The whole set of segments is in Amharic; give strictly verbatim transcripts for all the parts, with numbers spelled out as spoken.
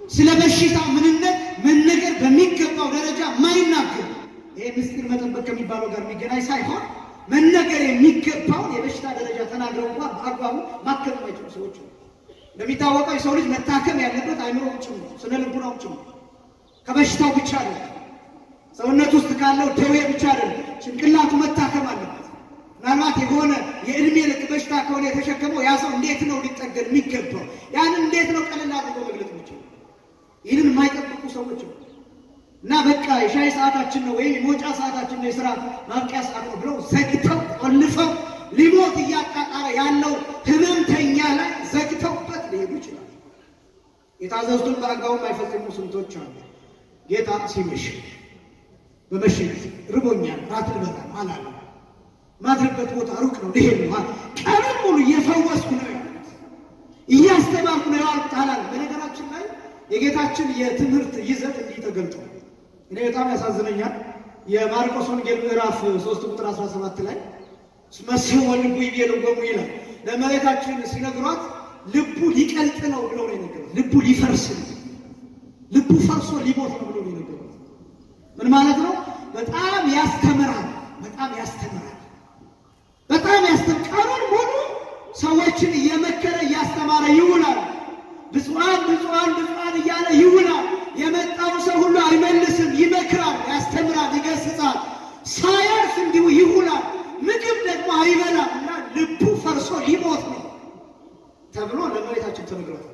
ስለ በሽታው ምንነት መነገር በሚገባው ደረጃ ማይናገር ይሄ ምስጢር መጠበቅ ከሚባለው ጋር የሚገናኝ ሳይሆን መነገር የሚገባው የበሽታ ደረጃ ተናግረው እንኳን በአግባቡ ማከም የማይችሉ ሰዎች ነው። እንደሚታወቀው የሰው ልጅ መታከም ያለበት አይምሮው ጭምር ስነ ልቡናው ጭምር ከበሽታው ብቻ አይደለም። ሰውነት ውስጥ ካለው ደዌ ብቻ አይደለም ጭንቅላቱ መታከም አለበት። ምናልባት የሆነ የእድሜ ልክ በሽታ ከሆነ የተሸከመው ያ ሰው እንዴት ነው ሊጠገን የሚገባው? ያን እንዴት ነው ቀለል አድርጎ መግለጽ የሚችለው? ይህንን የማይጠብቁ ሰዎች ነው እና በቃ የሻይ ሰዓታችን ነው ወይም የሞጫ ሰዓታችን ነው የሥራ ማብቂያ ሰዓት ነው ብለው ዘግተው ቆልፈው ሊሞት እያጣጣረ ያለው ህመምተኛ ላይ ዘግተውበት ሊሄዱ ይችላል። የታዘዙትን በአግባቡ የማይፈጽሙ ስንቶች አሉ። ጌታ ሲመሽ በመሸ ጊዜ ርቦኛል ራት ልበላ አላለ። ማድረበት ቦታ ሩቅ ነው ልሄድ ነው ቀኑን ሙሉ እየፈወስኩ ነው ያሉት እያስተማርኩ ነው ያሉት አላለ። በነገራችን ላይ የጌታችን የትምህርት ይዘት እንዲህ ተገልጧል። እኔ በጣም ያሳዝነኛል። የማርቆስ ወንጌል ምዕራፍ ሶስት ቁጥር አስራ ሰባት ላይ መስሎ ወልቡ ይቤልጎሙ ይላል። ለመሬታችን ሲነግሯት ልቡ ሊቀልጥ ነው ብለው ነው የነገሩት። ልቡ ሊፈርስ ነው፣ ልቡ ፈርሶ ሊሞት ነው ብለው ነው የነገሩት። ምን ማለት ነው? በጣም ያስተምራል፣ በጣም ያስተምራል፣ በጣም ያስተምራል። ሙሉ ሰዎችን እየመከረ እያስተማረ ይውላል። ብፁዓን ብፁዓን ብፁዓን እያለ ይውላል። የመጣው ሰው ሁሉ አይመልስም፣ ይመክራል፣ ያስተምራል፣ ይገስጻል። ሳያርፍ እንዲሁ ይውላል። ምግብ ደግሞ አይበላም እና ልቡ ፈርሶ ሊሞት ነው ተብሎ ለመሬታችን ተነግሯል።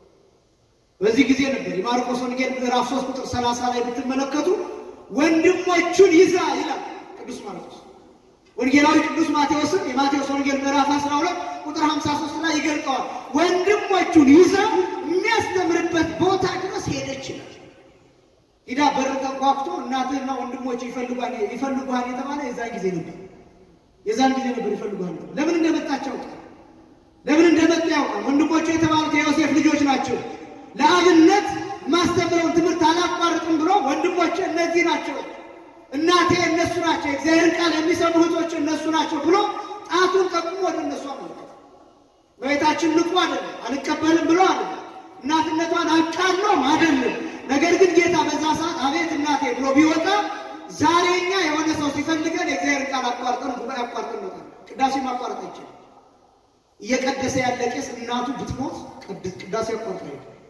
በዚህ ጊዜ ነበር የማርቆስ ወንጌል ምዕራፍ ሶስት ቁጥር ሰላሳ ላይ ብትመለከቱ ወንድሞቹን ይዛ ይላል ቅዱስ ማርቆስ። ወንጌላዊ ቅዱስ ማቴዎስም የማቴዎስ ወንጌል ምዕራፍ አስራ ሁለት ቁጥር ሃምሳ ሶስት ላይ ይገልጸዋል። ወንድሞቹን ይዛ የሚያስተምርበት ቦታ ድረስ ሄደች ይላል። ሂዳ በር ተንኳኩቶ እናትና ወንድሞች ይፈልጓል ይፈልጓል የተባለ የዛን ጊዜ ነበር የዛን ጊዜ ነበር ይፈልጓል። ለምን እንደመጣቸው ለምን እንደመጣ ያውቃል። ወንድሞቹ የተባሉት የዮሴፍ ልጆች ናቸው። ለአብነት ማስተምረውን ትምህርት አላቋርጥም ብሎ ወንድሞቼ እነዚህ ናቸው፣ እናቴ እነሱ ናቸው፣ እግዚአብሔርን ቃል የሚሰሙ እህቶች እነሱ ናቸው ብሎ ጣቱን ጠቁሞ ወደ እነሱ አመለከተ። በቤታችን ንቁ አይደለም አልቀበልም ብሎ አለ። እናትነቷን አቃሎም አይደለም። ነገር ግን ጌታ በዛ ሰዓት አቤት እናቴ ብሎ ቢወጣ ዛሬኛ የሆነ ሰው ሲፈልገን የእግዚአብሔርን ቃል አቋርጠን ጉባኤ አቋርጠን ነው ቅዳሴ ማቋረጥ አይችልም። እየቀደሰ ያለ ቄስ እናቱ ብትሞት ቅዳሴ አቋርጠ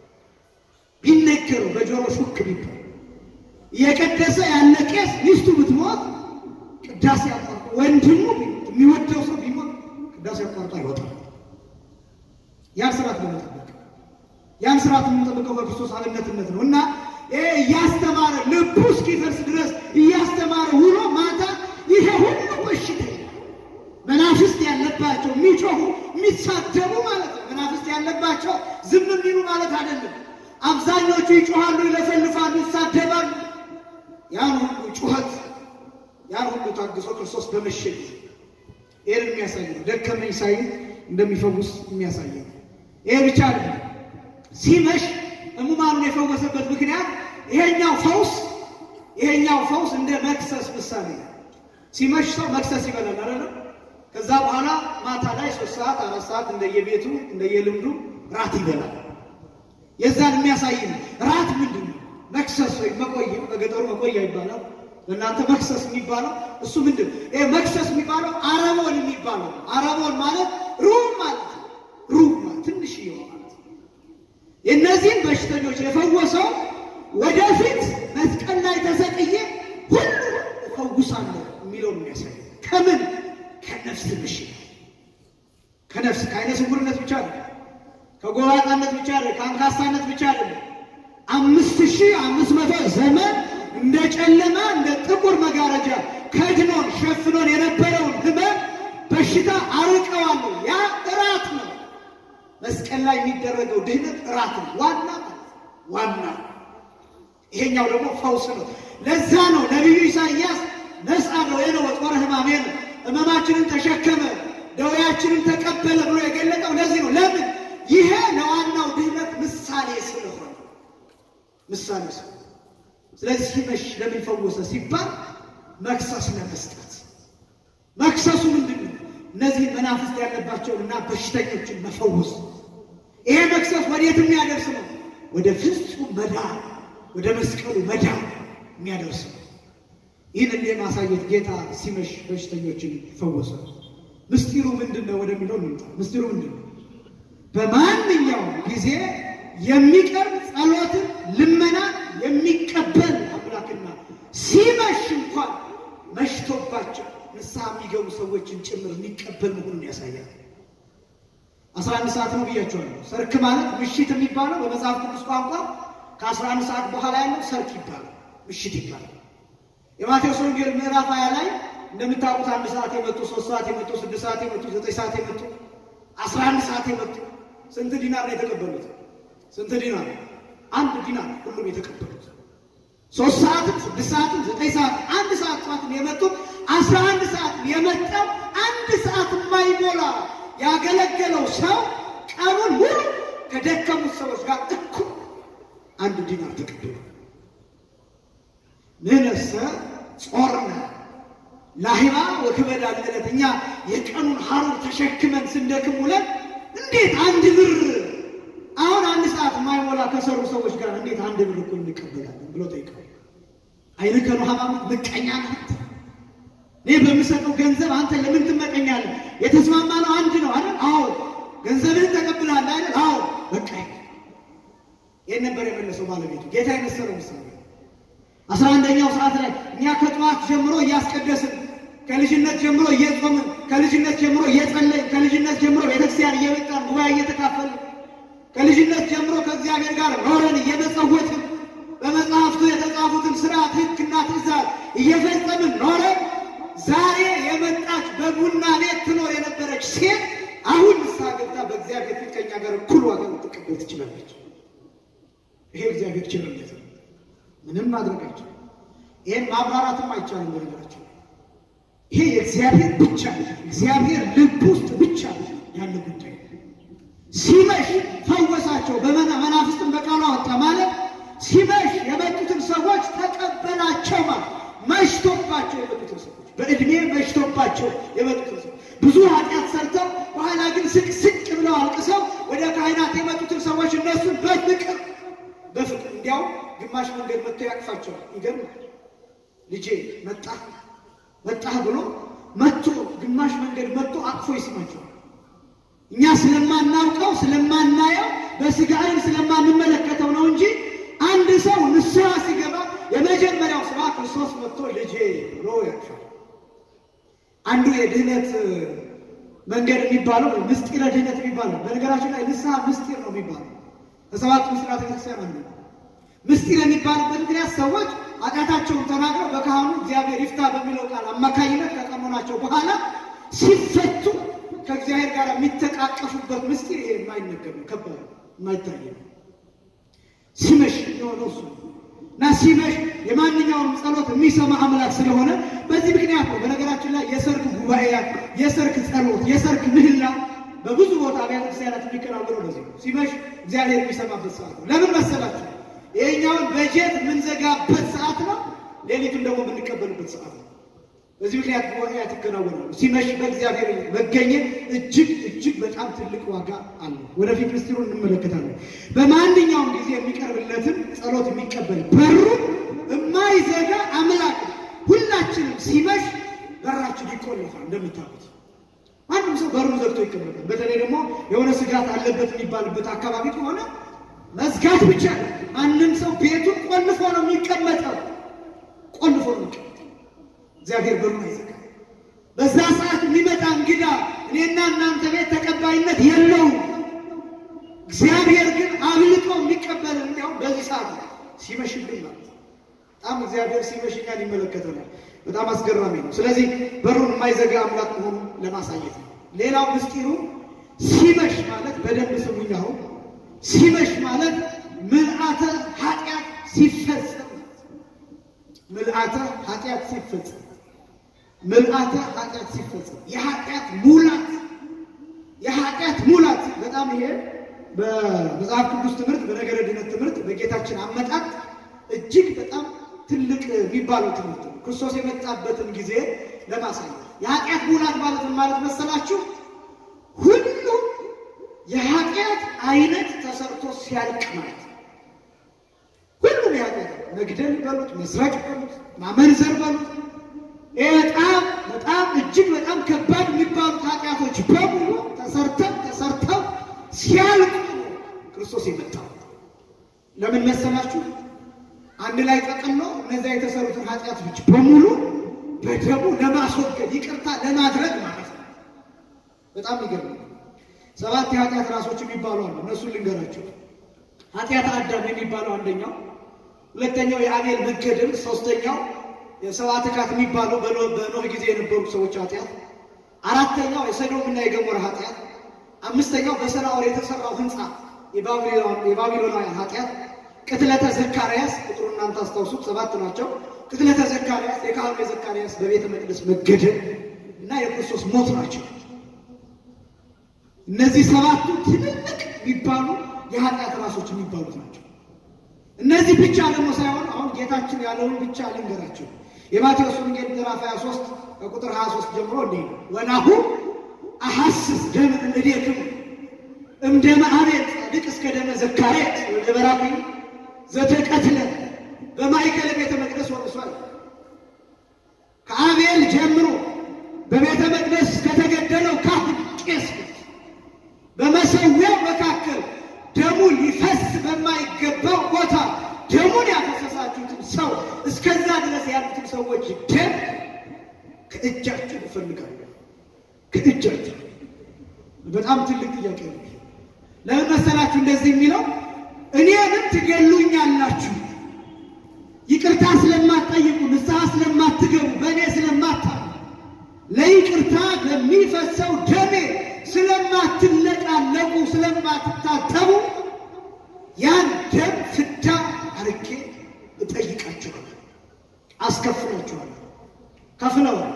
ቢነገሩ በጆሮ ሹክ ቢባል እየቀደሰ ያለ ቄስ ሚስቱ ብትሞት ቅዳሴ አቋርጠ ወንድሙ የሚወደው ሰው ቢሞት ቅዳሴ አቋርጠ አይወጣም። ያን ስርዓት ለመጠበቅ ያን ስርዓት የምንጠብቀው በክርስቶስ አብነትነት ነው እና እያስተማረ ልቡ እስኪፈርስ ድረስ እያስተማረ ውሎ ማታ ይሄ ሁሉ በሽታ መናፍስት ያለባቸው የሚጮሁ የሚሳደቡ ማለት ነው። መናፍስት ያለባቸው ዝም የሚሉ ማለት አይደለም። አብዛኞቹ ይጮሃሉ፣ ይለፈልፋሉ፣ ይሳደባሉ። ያን ሁሉ ጩኸት ያን ሁሉ ታግሶ ክርስቶስ በመሸ ጊዜ ይሄን የሚያሳይ ነው። ደከመኝ ሳይል እንደሚፈውስ የሚያሳይ ነው። ይሄ ብቻ አይደለም። ሲመሽ ሕሙማኑን የፈወሰበት ምክንያት ይሄኛው ፈውስ ይሄኛው ፈውስ እንደ መክሰስ ምሳሌ ነው። ሲመሽ ሰው መክሰስ ይበላል አይደል? ከዛ በኋላ ማታ ላይ ሶስት ሰዓት አራት ሰዓት እንደየቤቱ እንደየልምዱ ራት ይበላል። የዛን የሚያሳይ ነው። ራት ምንድነው? መክሰስ ወይ መቆያ፣ በገጠሩ መቆያ ይባላል። ለእናንተ መክሰስ የሚባለው እሱ ምንድነው? ይሄ መክሰስ የሚባለው አረቦን የሚባለው አረቦን ማለት ሩብ ማለት ነው። ሩብ ማለት ትንሽ ይሆናል። የነዚህን በሽተኞች የፈወሰው ወደፊት መስቀል ላይ ተሰቅዬ ሁሉ እፈውሳለሁ የሚለው ነው የሚያሳይ። ከምን ከነፍስ በሽታ ከነፍስ ከዓይነ ስውርነት ብቻ አይደለም፣ ከጎባጣነት ብቻ አይደለም፣ ከአንካሳነት ብቻ አይደለም። አምስት ሺህ አምስት መቶ ዘመን እንደ ጨለማ እንደ ጥቁር መጋረጃ ከድኖን ሸፍኖን የነበረውን ህመም በሽታ አርቀዋለሁ። ያ እራት ነው። መስቀል ላይ የሚደረገው ድህነት እራት ነው። ዋና ዋና ይሄኛው ደግሞ ፈውስ ነው። ለዛ ነው ነብዩ ኢሳይያስ ነስአ ደዌነ ወጦረ ሕማሜነ ሕመማችንን ተሸከመ ደዌያችንን ተቀበለ ብሎ የገለጠው ለዚህ ነው። ለምን? ይሄ ለዋናው ድህነት ምሳሌ ስለሆነ ምሳሌ ስለሆነ። ስለዚህ ሲመሽ ለምን ፈወሰ ሲባል መክሰስ ለመስጠት። መክሰሱ ምንድነው? እነዚህ መናፍስት ያለባቸውና በሽተኞችን መፈወስ። ይሄ መክሰስ ወዴት የሚያደርስ ነው? ወደ ፍጹም መዳን ወደ መስቀሉ መዳን የሚያደርስ ይህን እንደ ማሳየት ጌታ ሲመሽ በሽተኞችን ፈወሰ። ምስጢሩ ምንድነው ወደሚለው እንምጣ። ምስጢሩ ምንድነው? በማንኛውም ጊዜ የሚቀርብ ጸሎትን ልመና የሚቀበል አምላክና ሲመሽ እንኳን መሽቶባቸው ንስሐ የሚገቡ ሰዎችን ጭምር የሚቀበል መሆኑን ያሳያል። አስራ አንድ ሰዓት ነው ብያቸዋለሁ። ሰርክ ማለት ምሽት የሚባለው በመጽሐፍ ቅዱስ ቋንቋ ከአስራ አንድ ሰዓት በኋላ ያለው ሰርክ ይባላል፣ ምሽት ይባላል። የማቴዎስ ወንጌል ምዕራፍ ሃያ ላይ እንደምታውቁት አንድ ሰዓት የመጡ ሶስት ሰዓት የመጡ ስድስት ሰዓት የመጡ ዘጠኝ ሰዓት የመጡ አስራ አንድ ሰዓት የመጡ ስንት ዲናር ነው የተቀበሉት? ስንት ዲናር? አንድ ዲናር ሁሉም የተቀበሉት። ሶስት ሰዓት ስድስት ሰዓት ዘጠኝ ሰዓት አንድ ሰዓት ሰዓት የመጡ አስራ አንድ ሰዓት የመጣው አንድ ሰዓት የማይሞላ ያገለገለው ሰው ቀኑን ሙሉ ከደከሙት ሰዎች ጋር እኩል አንድ ዲናር ተቀበሉ። ንነሰ ጾርነ ላሂባ ወክበዳ ለለተኛ የቀኑን ሐሩር ተሸክመን ስንደክም ውለን እንዴት አንድ ብር አሁን አንድ ሰዓት የማይሞላ ከሰሩ ሰዎች ጋር እንዴት አንድ ብር እኩል እንቀበላለን ብሎ ጠይቀው። አይነከሩ ሃይማኖት ምቀኛ ናት። እኔ በምሰጠው ገንዘብ አንተ ለምን ትመቀኛለህ? የተስማማነው አንድ ነው አይደል? አዎ። ገንዘብህን ተቀብለሃል አይደል? አዎ። በቃ ይሄን ነበር የመለሰው ባለቤቱ። ጌታ የመሰለው ምሳሌ አስራ አንደኛው ሰዓት ላይ እኛ ከጧት ጀምሮ እያስቀደስን ከልጅነት ጀምሮ እየጾምን ከልጅነት ጀምሮ እየጸለይን ከልጅነት ጀምሮ ቤተክርስቲያን እየመጣን ጉባኤ እየተካፈልን ከልጅነት ጀምሮ ከእግዚአብሔር ጋር ኖረን እየመጸወትን በመጽሐፍቱ የተጻፉትን ሥርዓት ሕግና ትእዛዝ እየፈጸምን ኖረን ዛሬ የመጣች በቡና ቤት ትኖር የነበረች ሴት አሁን ንስሐ ገብታ በእግዚአብሔር ፊት ከእኛ ጋር እኩል ዋጋ ልትቀበል ትችላለች። ይሄ እግዚአብሔር ቸርነት ነው። ምንም ማድረግ አይቻልም። ይሄን ማብራራትም አይቻልም። በነገራችን ይሄ የእግዚአብሔር ብቻ እግዚአብሔር ልብ ውስጥ ብቻ ያለ ጉዳይ። ሲመሽ ፈወሳቸው። በመናፍስትን በቃሉ አወጣ ማለት ሲመሽ የመጡትን ሰዎች ተቀበላቸው ማለት መሽቶባቸው የመጡትን ሰዎች በእድሜ መሽቶባቸው የመጡትን ሰዎች ብዙ ኃጢአት ሰርተው በኋላ ግን ስቅ ስቅ ብለው አልቅሰው ወደ ካህናት የመጡትን ሰዎች እነሱን በፍቅር በፍቅር እንዲያው ግማሽ መንገድ መጥቶ ያቅፋቸዋል። ይገርማል። ልጄ መጣ መጣ ብሎ መጥቶ ግማሽ መንገድ መጥቶ አቅፎ ይስማቸዋል። እኛ ስለማናውቀው ስለማናየው በስጋ ዓይን ስለማንመለከተው ነው እንጂ አንድ ሰው ንስሐ ሲገባ የመጀመሪያው ስራ ክርስቶስ መጥቶ ልጄ ብሎ ያቅፋል። አንዱ የድህነት መንገድ የሚባለው ምስጢረ ድህነት የሚባለው በነገራችን ላይ ንስሐ ምስጢር ነው የሚባለው። ከሰባት ምስጢራት ቤተክርስቲያን አንዱ ምስጢር የሚባልበት ምክንያት ሰዎች ኃጢአታቸውን ተናግረው በካህኑ እግዚአብሔር ይፍታ በሚለው ቃል አማካኝነት ከቀኖናቸው በኋላ ሲፈቱ ከእግዚአብሔር ጋር የሚተቃቀፉበት ምስጢር ይሄ የማይነገር ነው፣ ከባድ ነው፣ የማይታይ ነው። ሲመሽ የሆነው እሱ እና ሲመሽ የማንኛውንም ጸሎት የሚሰማ አምላክ ስለሆነ በዚህ ምክንያት ነው። በነገራችን ላይ የሰርክ ጉባኤያት፣ የሰርክ ጸሎት፣ የሰርክ ምህላ በብዙ ቦታ አብያተ ክርስቲያናት የሚከናወነው በዚህ ነው። ሲመሽ እግዚአብሔር የሚሰማበት ሰዓት ነው። ለምን መሰላችሁ? ይሄኛውን በጀት የምንዘጋበት ሰዓት ነው፣ ሌሊቱን ደግሞ የምንቀበልበት ሰዓት ነው። በዚህ ምክንያት ጉባኤያት ይከናወናሉ። ሲመሽ በእግዚአብሔር መገኘት እጅግ እጅግ በጣም ትልቅ ዋጋ አለው። ወደፊት ምስጢሩን እንመለከታለን። በማንኛውም ጊዜ የሚቀርብለትን ጸሎት የሚቀበል በሩን የማይዘጋ አምላክ ሁላችንም ሲመሽ በራችን ይቆለፋል። እንደምታውቁት ማንም ሰው በሩን ዘግቶ ይቀመጣል። በተለይ ደግሞ የሆነ ስጋት አለበት የሚባልበት አካባቢ ከሆነ መዝጋት ብቻ ነው። ማንም ሰው ቤቱን ቆልፎ ነው የሚቀመጠው፣ ቆልፎ ነው የሚቀመጠው። እግዚአብሔር በሩን አይዘጋም። በዛ ሰዓት የሚመጣ እንግዳ እኔና እናንተ ቤት ተቀባይነት የለውም። እግዚአብሔር ግን አብልጦ የሚቀበል እንዲያው በዚህ ሰዓት ሲመሽልን ማለት ነው። በጣም እግዚአብሔር ሲመሽኛል ይመለከተናል። በጣም አስገራሚ ነው። ስለዚህ በሩን የማይዘጋ አምላክ መሆኑን ለማሳየት ነው። ሌላው ምስጢሩ ሲመሽ ማለት በደንብ ስሙኝ። አሁን ሲመሽ ማለት ምልአተ ኃጢአት ሲፈጸም፣ ምልአተ ኃጢአት ሲፈጸም፣ ምልአተ ኃጢአት ሲፈጸም የኃጢአት ሙላት፣ የኃጢአት ሙላት በጣም ይሄ በመጽሐፍ ቅዱስ ትምህርት በነገረ ድነት ትምህርት በጌታችን አመጣጥ እጅግ በጣም ትልቅ የሚባለው ትምህርት ነው። ክርስቶስ የመጣበትን ጊዜ ለማሳየት የኃጢአት ሙላት ማለት ማለት መሰላችሁ ሁሉ የኃጢአት አይነት ተሰርቶ ሲያልቅ ማለት መግደል በሉት መስራቅ በሉት ማመንዘር በሉት በጣም በጣም እጅግ በጣም ከባድ የሚባሉት ኃጢአቶች በሙሉ ተሰርተው ተሰርተው ሲያልቁ ክርስቶስ የመጣው ለምን መሰላችሁ? አንድ ላይ ተቀምጦ እነዚያ የተሰሩትን ኃጢአቶች በሙሉ በደሙ ለማስወገድ ይቅርታ ለማድረግ ማለት ነው። በጣም ይገርማል። ሰባት የኃጢአት ራሶች የሚባሉ አሉ። እነሱን ልንገራችሁ። ኃጢአት አዳም የሚባለው አንደኛው፣ ሁለተኛው የአቤል መገደል፣ ሶስተኛው የሰብአ ትካት የሚባለው በኖህ ጊዜ የነበሩ ሰዎች ኃጢአት፣ አራተኛው የሰዶምና የገሞራ ኃጢአት፣ አምስተኛው በሰናዖር የተሰራው ህንጻ የባቢሎናውያን ኃጢአት፣ ቅትለተ ዘካርያስ ቁጥሩን እናንተ አስታውሱት ሰባት ናቸው። ቅትለተ ዘካርያስ የካህኑ ዘካርያስ በቤተ መቅደስ መገደል እና የክርስቶስ ሞት ናቸው። እነዚህ ሰባቱ ትልልቅ የሚባሉ የኃጢአት ራሶች የሚባሉት ናቸው። እነዚህ ብቻ ደግሞ ሳይሆን አሁን ጌታችን ያለውን ብቻ ልንገራቸው። የማቴዎስ ወንጌል ምዕራፍ ሃያ ሦስት ከቁጥር ሃያ ሦስት ጀምሮ እንዲህ ነው። ወናሁ አሐስስ ደም እምኔክሙ እምደመ አቤል ጻድቅ እስከ ደመ ዘካርያስ ወልደ በራክዩ ዘተቀትለ በማእከለ ቤተ መቅደስ ወርሷል። ከአቤል ጀምሮ በቤተ መቅደስ እስከተገደለው ካህን ቄስ በመሰዊያው መካከል ደሙ ሊፈስ በማይገባው ቦታ ደሙን ያፈሰሳችሁትን ሰው እስከዛ ድረስ ያሉትን ሰዎች ደም ከእጃችሁ እፈልጋለሁ። ከእጃችሁ በጣም ትልቅ ጥያቄ ነው። ለምን መሰላችሁ እንደዚህ የሚለው? እኔንም ትገሉኛላችሁ፣ ይቅርታ ስለማትጠይቁ ንስሐ ስለማትገቡ በእኔ ስለማታምኑ ለይቅርታ በሚፈሰው ደሜ ስለማትለቃለቁ ስለማትታተቡ ያን ደም ፍዳ አርቄ እጠይቃችኋለሁ፣ አስከፍላችኋለሁ። ከፍለዋል።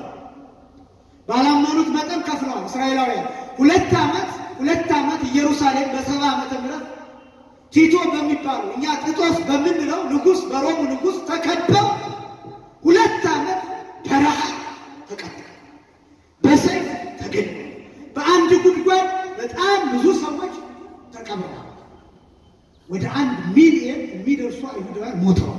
ባላመኑት መጠን ከፍለዋል። እስራኤላውያን ሁለት ዓመት ሁለት ዓመት ኢየሩሳሌም በሰባ ዓመተ ምህረት ቲቶ በሚባለው እኛ ጢጦስ በምንለው ንጉስ በሮም ንጉስ ተከበው ሁለት ዓመት በረሃ ተቀጠሉ፣ በሰይፍ ተገደሉ። በአንድ ጉድጓድ በጣም ብዙ ሰዎች ተቀብረዋል። ወደ አንድ ሚሊዮን የሚደርሱ አይሁዳውያን ሞተዋል።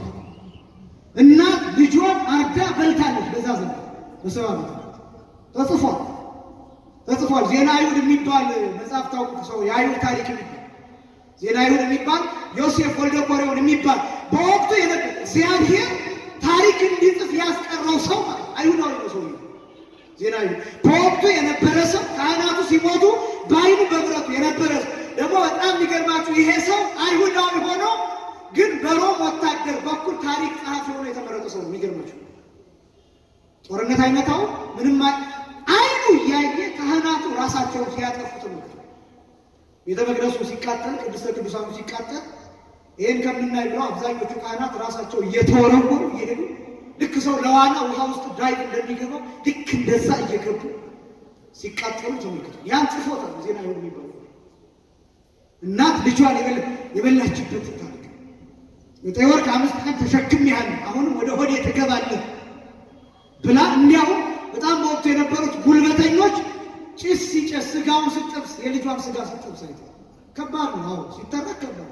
እናት ልጇን አርዳ በልታለች። በዛ ዘመን በሰባ ዓመት ተጽፏል ተጽፏል። ዜና አይሁድ የሚባል መጽሐፍ ታውቁት ሰው የአይሁድ ታሪክ የሚባል ዜና አይሁድ የሚባል ዮሴፍ ወልደ ቆሬዎን የሚባል በወቅቱ የነበረ እግዚአብሔር ታሪክ እንዲጽፍ ያስቀረው ሰው አይሁዳዊ ነው። ሰው ዜና አይሁድ በወቅቱ የነበረ ሰው ካህናቱ ሲሞቱ በአይኑ በብረቱ የነበረ ደግሞ በጣም የሚገርማችሁ ይሄ ሰው አይሁዳዊ ሆኖ ግን በሮም ወታደር በኩል ታሪክ ጸሐፊ ሆኖ የተመረጠ ሰው። የሚገርማችሁ ጦርነት አይመታው ምንም አይኑ እያየ ካህናቱ ራሳቸውን ሲያጠፉት ነው። ቤተ መቅደሱ ሲቃጠል ቅድስተ ቅዱሳኑ ሲቃጠል ይሄን ከምናይ ብለው አብዛኞቹ ካህናት ራሳቸው እየተወረወሩ እየሄዱ ልክ ሰው ለዋና ውሃ ውስጥ ዳይቭ እንደሚገባው ልክ እንደዛ እየገቡ ሲቃጠሉ ተመልክተው ያን ጽፎታል ዜና አይሁድ የሚባለው። እናት ልጇን የበላችበት ታሪክ ዘጠኝ ወር ከአምስት ቀን ተሸክሜሃለሁ አሁንም ወደ ሆዴ ትገባለህ ብላ እንዲያው በጣም በወቅቱ የነበሩት ጉልበተኞች ጭስ ሲጨስ ስጋውን ስትጠብስ የልጇን ስጋ ስትጠብስ አይተው ከባድ ነው። አዎ ሲተረክ ከባድ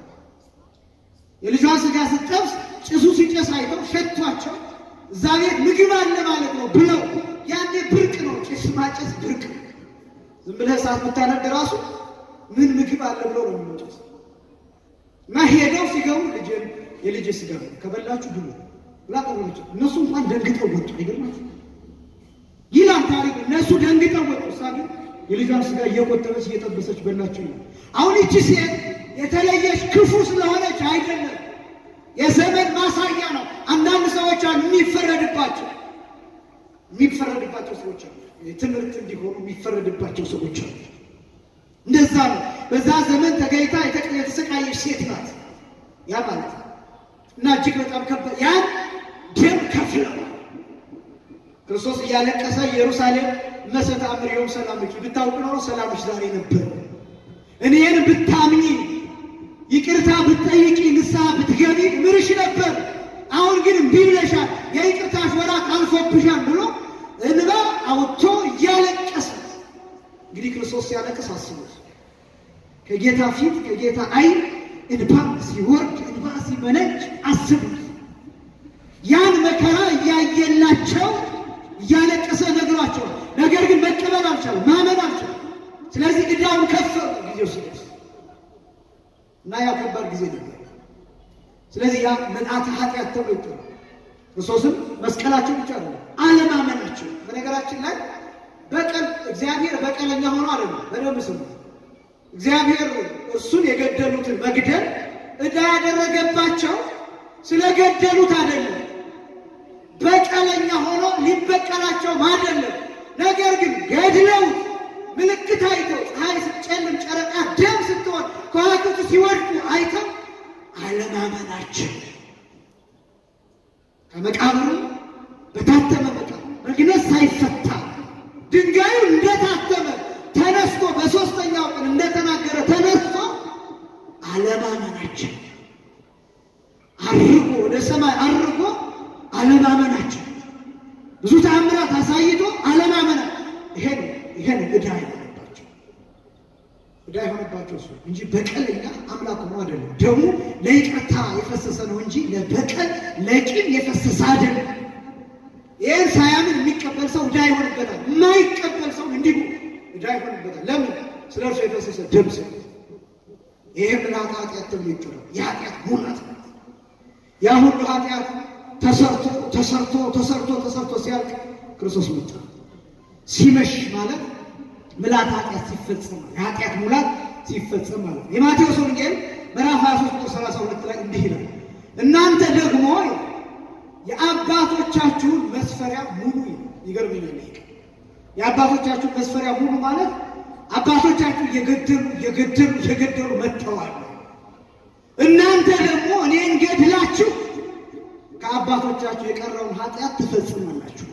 የልጇን ስጋ ስትጠብስ ጭሱ ሲጨስ አይተው ሸቷቸው እዛ ቤት ምግብ አለ ማለት ነው ብለው ያኔ ብርቅ ነው ጭስ ማጨስ ብርቅ ነው። ዝም ብለህ እሳት ብታነድ ራሱ ምን ምግብ አለ ብለው ነው የሚሞቱት። እና ሄደው ሲገቡ ልጅ የልጅ ስጋ ከበላችሁ ብሉ ብላ ቀረበች። እነሱ እንኳን ደንግጠው ወጡ። አይገርማችሁ ይላል ታሪክ። እነሱ ደንግጠው ወጡ። ሳቢ የልጇን ስጋ እየቆጠረች እየጠበሰች በላችሁ። አሁን እቺ ሴት የተለየች ክፉ ስለሆነች አይደለም፣ የዘመን ማሳያ ነው። አንዳንድ ሰዎች አሉ የሚፈረድባቸው የሚፈረድባቸው ሰዎች አሉ። ትምህርት እንዲሆኑ የሚፈረድባቸው ሰዎች አሉ። እንደዛ ነው። በዛ ዘመን ተገይታ የተሰቃየች ሴት ናት ያ ማለት ነው። እና እጅግ በጣም ከባድ ያን ደም ከፍለው ክርስቶስ እያለቀሰ ኢየሩሳሌም መሰተአምሪዮም ሰላምኪ ብታውቅ ኖሮ ሰላምሽ ዛሬ ነበር። እኔን ብታምኚ ይቅርታ ብትጠይቂ ንስሐ ብትገቢ ምርሽ ነበር። አሁን ግን እምቢ ብለሻል፣ የይቅርታሽ ወራት አልፎብሻል ብሎ እንባ አውጥቶ እያለቀሰ እንግዲህ ክርስቶስ ሲያለቅስ አስቡት። ከጌታ ፊት ከጌታ ዓይን እንባ ሲወርድ እንባ ሲመነጭ አስቡት። መከራ ያየላቸው ያለቀሰ ነግሯቸው ነገር ግን መቀበል አልቻሉም ማመን አልቻሉም ስለዚህ እዳውን ከፈሉ ጊዜው ሲደርስ እና ያ ከባድ ጊዜ ነበር ስለዚህ ያ ምልአተ ኃጢአት ተብሎ ክርስቶስን መስቀላቸው ብቻ ነው አለማመናቸው በነገራችን ላይ በቀል እግዚአብሔር በቀለኛ ሆኖ አይደለም በደም ስሙ እግዚአብሔር እሱን የገደሉትን መግደል እዳ ያደረገባቸው ስለገደሉት አይደለም በቀለኛ ሆኖ ሊበቀላቸው አይደለም ነገር ግን ገድለው ምልክት አይተው ፀሐይ ስትጨልም ጨረቃ ደም ስትሆን ከዋክብት ሲወድቁ አይተው አለማመናቸው ከመቃብሩ በታተመ መቃብር መግነዝ ሳይፈታ ድንጋዩ እንደታተመ ተነስቶ በሶስተኛው ቀን እንደተናገረ ተነስቶ አለማመናቸው አርጎ ወደ ሰማይ አርጎ አለማመናቸው ብዙ ተአምራት አሳይቶ አለማመና ይሄን ይሄን እዳ ይሆንባቸው እዳ ይሆንባቸው እሱ እንጂ በቀለኛ አምላክ ሆኖ አይደለም ደሙ ለይቅርታ የፈሰሰ ነው እንጂ ለበቀል ለቂም የፈሰሰ አይደለም ይሄን ሳያምን የሚቀበል ሰው እዳ ይሆንበታል የማይቀበል ሰው እንዲሁ እዳ ይሆንበታል ለምን ስለርሱ የፈሰሰ ደም ነው ይሄ ምልአተ ኃጢአት ተብሎ ይጠራል የኃጢአት ሙላት ያ ሁሉ ኃጢአት ተሰርቶ ተሰርቶ ተሰርቶ ተሰርቶ ሲያልቅ ክርስቶስ መጣ ሲመሽ ማለት ምልአተ ኃጢአት ሲፈጸም የኃጢአት ሙላት ሲፈጸም ማለት የማቴዎስ ወንጌል ምዕራፍ ሃያ ሦስት ቁጥር ሰላሳ ሁለት ላይ እንዲህ ይላል እናንተ ደግሞ የአባቶቻችሁን መስፈሪያ ሙሉ ይገርመኛል ይሄ የአባቶቻችሁ መስፈሪያ ሙሉ ማለት አባቶቻችሁ የገደሉ የገደሉ የገደሉ መጥተዋል እናንተ ደግሞ እኔን ገድላችሁ ከአባቶቻችሁ የቀረውን ኃጢአት ትፈጽማላችሁ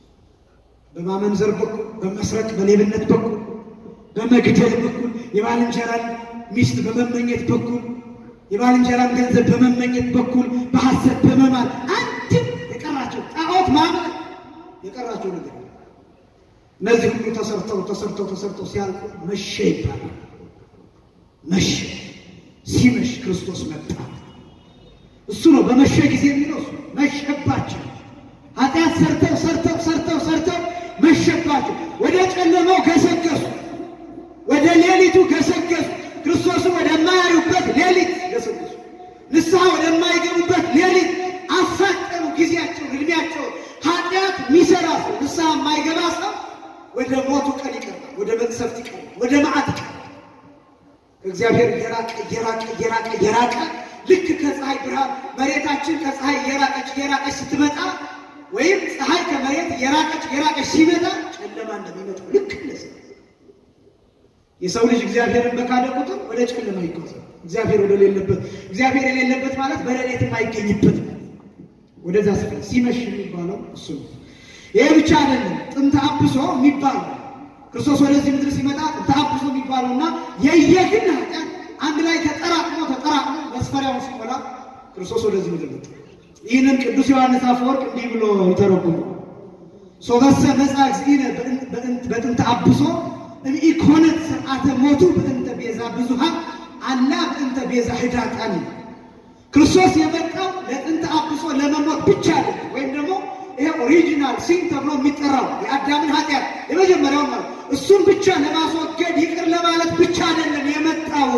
በማመንዘር በኩል በመስረቅ በሌብነት በኩል በመግደል በኩል የባልንጀራን ሚስት በመመኘት በኩል የባልንጀራን ገንዘብ በመመኘት በኩል በሐሰት በመማል አንድም የቀራቸው ጣዖት ማምለክ የቀራቸው ነገር እነዚህ ሁሉ ተሰርተው ተሰርተው ተሰርተው ሲያልቁ መሸ ይባላል መሸ ሲመሽ ክርስቶስ መጣ እሱ ነው በመሸ ጊዜ የሚለው መሸባቸው ኃጢአት ሰርተው ሰርተው ሰርተው ሰርተው መሸባቸው ወደ ጨለማው ገሰገሱ ወደ ሌሊቱ ገሰገሱ ክርስቶስን ወደማያዩበት ሌሊት ገሰገሱ ንስሐ ወደማይገቡበት ሌሊት አፋጠኑ ጊዜያቸውን እድሜያቸውን ኃጢአት የሚሰራ ሰው ንስሐ የማይገባ ሰው ወደ ሞቱ ቀን ይቀርባል ወደ መቅሰፍት ይቀርባል ወደ መዓት ይቀርባል እግዚአብሔር የራቀ የራቀ የራቀ የራቀ ልክ ከፀሐይ ብርሃን መሬታችን ከፀሐይ የራቀች የራቀች ስትመጣ ወይም ፀሐይ ከመሬት የራቀች የራቀች ሲመጣ ጨለማ እንደሚመጣ ልክ እንደዚህ የሰው ልጅ እግዚአብሔርን በካደ ቁጥር ወደ ጨለማ ይጓዛል እግዚአብሔር ወደ ሌለበት እግዚአብሔር የሌለበት ማለት በሌሊት የማይገኝበት ወደዛ ስፍራ ሲመሽ የሚባለው እሱ ነው ይሄ ብቻ አይደለም ጥንተ አብሶ የሚባለው ክርስቶስ ወደዚህ ምድር ሲመጣ ጥንተ አብሶ የሚባለውና የየግል ኃጢአት አንድ ላይ ተጠራቅሞ ተጠራቅሞ መስፈሪያውን ሲሞላ ክርስቶስ ወደዚህ ምድር መጣ ይህንን ቅዱስ ዮሐንስ አፈወርቅ እንዲህ ብሎ ይተረጉማል ሶበሰ መጻ እግዚእነ በጥንተ አብሶ ኢኮነት ስርዓተ ሞቱ በእንተ ቤዛ ብዙሃን አላ በእንተ ቤዛ ህዳጣን ክርስቶስ የመጣው ለጥንተ አብሶ ለመሞት ብቻ አይደለም ወይም ደግሞ ይሄ ኦሪጂናል ሲን ተብሎ የሚጠራው የአዳምን ኃጢአት የመጀመሪያው ነው እሱን ብቻ ለማስወገድ ይቅር ለማለት ብቻ አይደለም የመጣው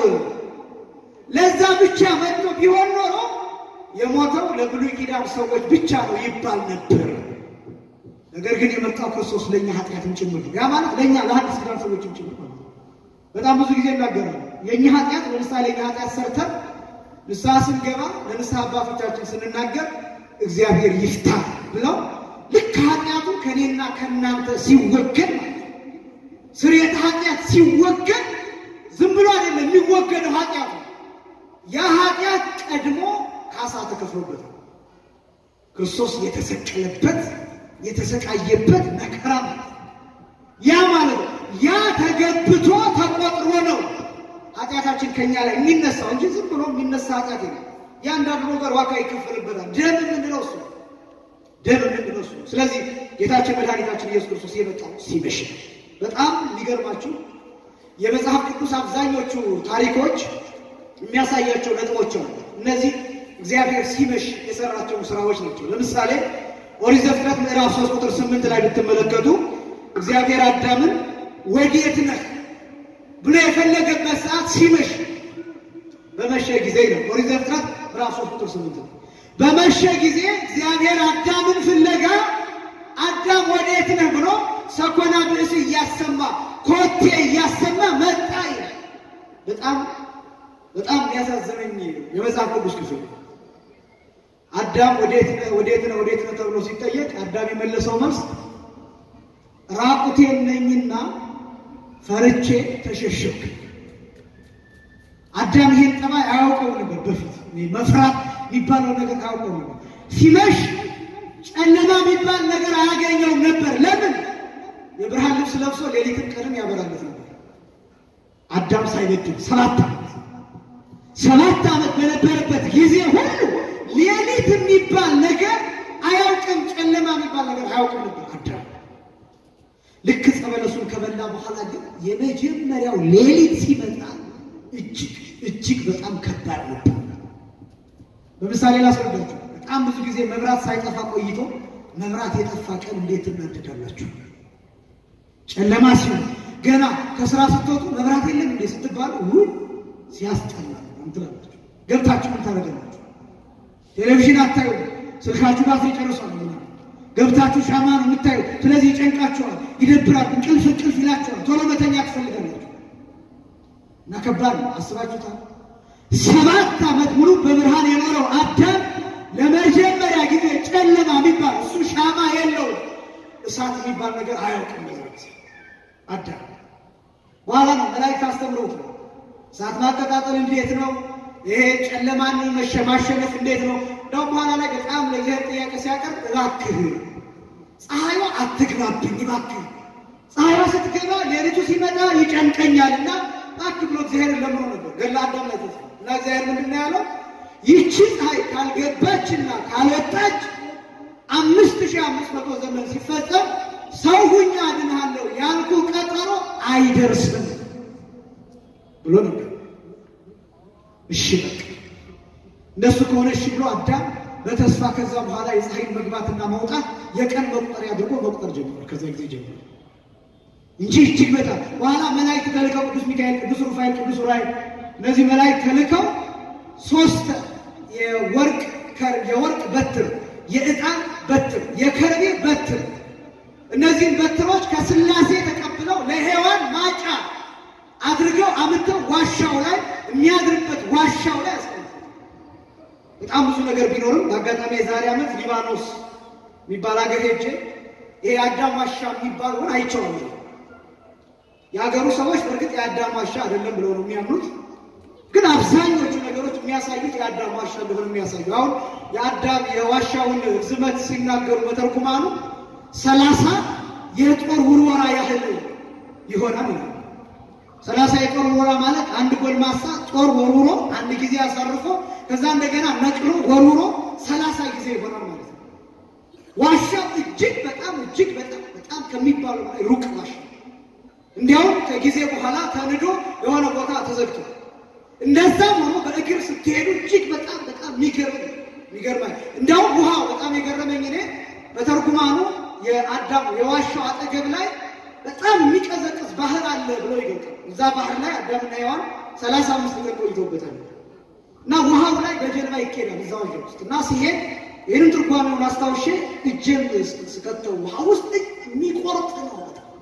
ለዛ ብቻ መጥቶ ቢሆን ኖሮ የሞተው ለብሉይ ኪዳን ሰዎች ብቻ ነው ይባል ነበር ነገር ግን የመጣው ክርስቶስ ለኛ ኃጢአትን ጭምር ያ ማለት ለኛ ለሐዲስ ኪዳን ሰዎች ጭምር ነው በጣም ብዙ ጊዜ እናገራለን የኛ ኃጢአት ለምሳሌ የኛ ኃጢአት ሰርተን ንስሐ ስንገባ ለንስሐ አባቶቻችን ስንናገር እግዚአብሔር ይፍታ ብለው ልክ ኃጢአቱ ከኔና ከናንተ ሲወገድ ስርየተ ኃጢአት ሲወገድ ዝም ብሎ አይደለም የሚወገደው ኃጢአቱ ያ ኃጢአት ቀድሞ ካሳ ተከፍሎበታል ክርስቶስ የተሰቀለበት የተሰቃየበት መከራ ያ ማለት ያ ተገብቶ ተቆጥሮ ነው ኃጢአታችን ከኛ ላይ የሚነሳው እንጂ ዝም ብሎ የሚነሳ ኃጢአት ነው ያንዳንዱ ነገር ዋጋ ይከፈልበታል ደም ምንድነው እሱ ደም ምንድነው እሱ ስለዚህ ጌታችን መድኃኒታችን ኢየሱስ ክርስቶስ የመጣው ሲመሽ በጣም ሊገርማችሁ የመጽሐፍ ቅዱስ አብዛኞቹ ታሪኮች የሚያሳያቸው ነጥቦች አሉ እነዚህ እግዚአብሔር ሲመሽ የሰራቸው ስራዎች ናቸው። ለምሳሌ ኦሪት ዘፍጥረት ምዕራፍ ሶስት ቁጥር ስምንት ላይ ብትመለከቱ እግዚአብሔር አዳምን ወዴት ነህ ብሎ የፈለገበት ሰዓት ሲመሽ በመሸ ጊዜ ነው። ኦሪት ዘፍጥረት ምዕራፍ ሶስት ቁጥር ስምንት በመሸ ጊዜ እግዚአብሔር አዳምን ፍለጋ አዳም ወዴት ነህ ብሎ ሰኮና ብእስ እያሰማ ኮቴ እያሰማ መጣ ይላል። በጣም በጣም ያሳዝነኝ የመጽሐፍ ቅዱስ ክፍል አዳም ወዴት ነህ ወዴት ነህ ወዴት ነህ ተብሎ ሲጠየቅ አዳም የመለሰው መልስ ራቁቴን ነኝና ፈርቼ ተሸሸኩ። አዳም ይሄን ጠባይ አያውቀው ነበር። በፊት መፍራት የሚባለው ነገር አያውቀው ነበር። ሲመሽ ጨለማ የሚባል ነገር አያገኘውም ነበር። ለምን? የብርሃን ልብስ ለብሶ ሌሊትን ቀንም ያበራለት ነበር። አዳም ሳይበድል ሰባት ዓመት ሰባት ዓመት በነበረበት ጊዜ ሁሉ ሌሊት የሚባል ነገር አያውቅም። ጨለማ የሚባል ነገር አያውቅም ነበር አዳም። ልክ ጸበለሱን ከበላ በኋላ ግን የመጀመሪያው ሌሊት ሲመጣ እጅግ እጅግ በጣም ከባድ ነበር። በምሳሌ ላስረዳችሁ። በጣም ብዙ ጊዜ መብራት ሳይጠፋ ቆይቶ መብራት የጠፋ ቀን እንዴት እናደዳላችሁ? ጨለማ ሲሆን ገና ከስራ ስትወጡ መብራት የለም እንዴ ስትባሉ ውይ ሲያስጠላ እንትላላችሁ። ገብታችሁ ምን ታደርጋላችሁ? ቴሌቪዥን አታዩ፣ ስልካችሁ ባትሪ ጨርሷል። ገብታችሁ ሻማ ነው የምታዩ። ስለዚህ ይጨንቃችኋል፣ ይደብራል፣ እንቅልፍ እንቅልፍ ይላችኋል። ቶሎ መተኛ ትፈልጋላችሁ እና ከባድ ነው። አስባችሁታል? ሰባት ዓመት ሙሉ በብርሃን የኖረው አዳም ለመጀመሪያ ጊዜ ጨለማ የሚባል እሱ ሻማ የለው እሳት የሚባል ነገር አያውቅም ነበር አዳም። በኋላ ነው መላእክት አስተምረውት ነው እሳት ማቀጣጠል እንዴት ነው፣ ይሄ ጨለማን ማሸነፍ እንዴት ነው። ደው በኋላ ላይ በጣም ለእግዚአብሔር ጥያቄ ሲያቀርብ እባክህ ፀሐይዋ አትግባብኝ፣ እባክህ ፀሐይዋ ስትገባ ሌሊቱ ሲመጣ ይጨንቀኛልና እባክህ ብሎ እግዚአብሔርን ለምኖ ነበር። ገላ አዳም ላይ ተጽፎ እና እግዚአብሔር ምንድን ነው ያለው? ይህቺ ፀሐይ ካልገባችና ካልወጣች አምስት ሺህ አምስት መቶ ዘመን ሲፈጸም ሰው ሁኛ አድንሃለሁ ያልኩ ቀጠሮ አይደርስም ብሎ ነበር። እሺ በቃ እንደሱ ከሆነ እሺ ብሎ አዳም በተስፋ ከዛ በኋላ የፀሐይን መግባትና መውጣት የቀን መቁጠሪያ አድርጎ መቁጠር ጀመረ። ከዛ ጊዜ ጀመረ እንጂ እጅግ በጣም በኋላ መላእክት ተልከው ቅዱስ ሚካኤል፣ ቅዱስ ሩፋኤል፣ ቅዱስ ዑራኤል እነዚህ መላእክት ተልከው ሶስት የወርቅ የወርቅ በትር፣ የዕጣን በትር፣ የከርቤ በትር እነዚህን በትሮች ከስላሴ ተቀብለው ለሔዋን ማጫ አድርገው አምጥተው ዋሻው ላይ የሚያድርበት ዋሻው ላይ አስቀምጠው። በጣም ብዙ ነገር ቢኖርም በአጋጣሚ የዛሬ ዓመት ሊባኖስ የሚባል ሀገር ሄጄ ይሄ የአዳም ዋሻ የሚባለውን አይቼዋለሁ። የሀገሩ ሰዎች በእርግጥ የአዳም ዋሻ አይደለም ብለው ነው የሚያምኑት፣ ግን አብዛኞቹ ነገሮች የሚያሳዩት የአዳም ዋሻ እንደሆነ የሚያሳዩ። አሁን የአዳም የዋሻውን ዝመት ሲናገሩ በተርጉማኑ ሰላሳ የጦር ውርወራ ያህል ይሆናል። ሰላሳ የጦር ውርወራ ማለት አንድ ጎልማሳ ጦር ወርውሮ አንድ ጊዜ አሳርፎ ከዛ እንደገና ነቅሎ ወርውሮ ሰላሳ ጊዜ ይሆናል ማለት ነው። ዋሻው እጅግ በጣም እጅግ በጣም በጣም ከሚባለው ሩቅ ዋሻ፣ እንዲያውም ከጊዜ በኋላ ተንዶ የሆነ ቦታ ተዘግቶ እንደዛም ሆኖ በእግር ስትሄዱ እጅግ በጣም በጣም የሚገርም የሚገርም እንዲያውም ውሃው በጣም የገረመኝ እኔ በተርጉማኑ የአዳም የዋሻው አጠገብ ላይ በጣም የሚቀዘቅዝ ባህር አለ ብሎ ይገልጻል። እዛ ባህር ላይ አዳምና ሔዋን ሰላሳ አምስት ቀን ቆይተውበታል እና ውሃው ላይ በጀልባ ይኬዳል እዛው ውስጥ እና ሲሄድ ይህንን ትርጓሜውን አስታውሼ እጄን ስከተው ውሃ ውስጥ የሚቆርጥ ነው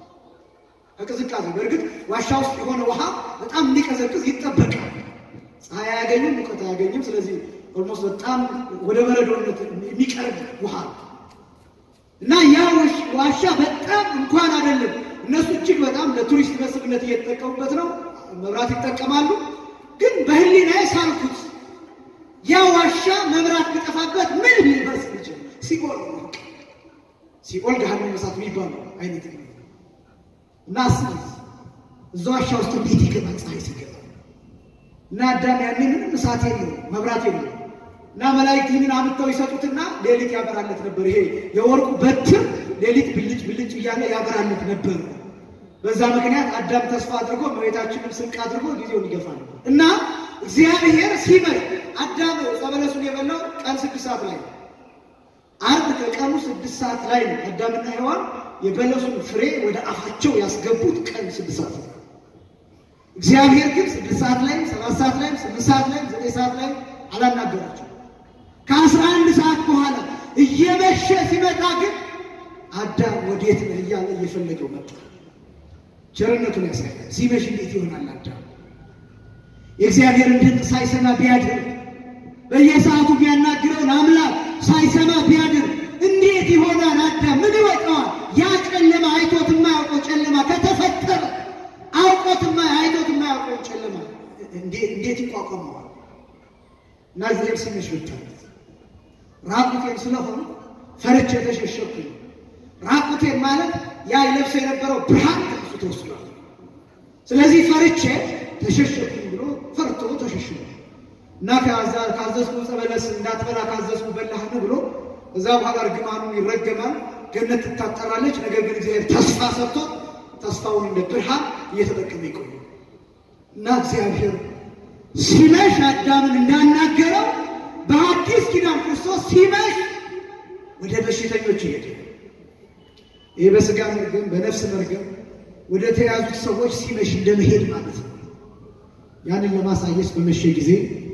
ከቅዝቃዜ። በእርግጥ ዋሻ ውስጥ የሆነ ውሃ በጣም እንዲቀዘቅዝ ይጠበቃል። ፀሐይ አያገኝም፣ ሙቀት አያገኝም። ስለዚህ ኦልሞስት በጣም ወደ በረዶነት የሚቀርብ ውሃ እና ያ ዋሻ በጣም እንኳን አይደለም እነሱ እጅግ በጣም ለቱሪስት መስህብነት እየተጠቀሙበት ነው፣ መብራት ይጠቀማሉ። ግን በህሊናዬ ሳልኩት ያ ዋሻ መብራት ቢጠፋበት ምን ሊመስል ይችላል? ሲኦል ነው። ሲኦል ገሃነመ እሳት የሚባለው አይነት ነው። እና እዛ ዋሻ ውስጥ እንዴት ይገባል ፀሐይ ሲገባ? እና አዳም ያኔ ምንም እሳት የለው መብራት የለው እና መላእክት ይህንን አምጥተው ይሰጡትና ሌሊት ያበራለት ነበር። ይሄ የወርቁ በትር ሌሊት ብልጭ ብልጭ እያለ ያበራለት ነበር። በዛ ምክንያት አዳም ተስፋ አድርጎ እመቤታችንን ስንቅ አድርጎ ጊዜውን ይገፋ ነበር። እና እግዚአብሔር ሲመር አዳም ጸበለሱን የበላው ቀን ስድስት ሰዓት ላይ አርብ ከቀኑ ስድስት ሰዓት ላይ ነው አዳምና ሔዋን የበለሱን ፍሬ ወደ አፋቸው ያስገቡት ቀን ስድስት ሰዓት ላይ እግዚአብሔር ግን ስድስት ሰዓት ላይ ሰባት ሰዓት ላይ ስምንት ሰዓት ላይ ዘጠኝ ሰዓት ላይ አላናገራቸው ከአስራ አንድ ሰዓት በኋላ እየመሸ ሲመጣ ግን አዳም ወዴት ነው እያለ እየፈለገው መጣ ቸርነቱን ያሳያል ሲመሽ እንዴት ይሆናል አዳም የእግዚአብሔርን ድምፅ ሳይሰማ ቢያድር በየሰዓቱ ቢያናግረውን አምላክ ሳይሰማ ቢያድር እንዴት ይሆናል አዳም ምን ይወጣዋል ያ ጨለማ አይቶት የማያውቀው ጨለማ ከተፈጠረ አውቆት አይቶት የማያውቀው ጨለማ እንዴት እንዴት ይቋቋመዋል ናዝሬት ሲመሽ ብቻ ራቁቴን ስለሆነ ፈርቼ ተሸሸኩኝ ራቁቴን ማለት ያ ይለብስ የነበረው ብርሃን ከሱ ተወስዷል ስለዚህ ፈርቼ ተሸሸኩኝ ብሎ ፈርቶ ተሸሸኩ እና ከዛ ካዘዝኩ ጸበለስ እንዳትበላ ካዘዝኩ በላህን ብሎ እዛ በኋላ ግማኑን ይረገማል ገነት ትታጠራለች ነገር ግን እግዚአብሔር ተስፋ ሰጥቶ ተስፋውን እንደ ብርሃን እየተጠቀመ ይቆያል እና እግዚአብሔር ሲመሽ አዳምን እንዳናገረው በአዲስ ኪዳን ክርስቶስ ሲመሽ ወደ በሽተኞች ይሄድ ይሄ በስጋ መርገም በነፍስ መርገም ወደ ተያዙት ሰዎች ሲመሽ እንደመሄድ ማለት ነው ያንን ለማሳየት በመሸ ጊዜ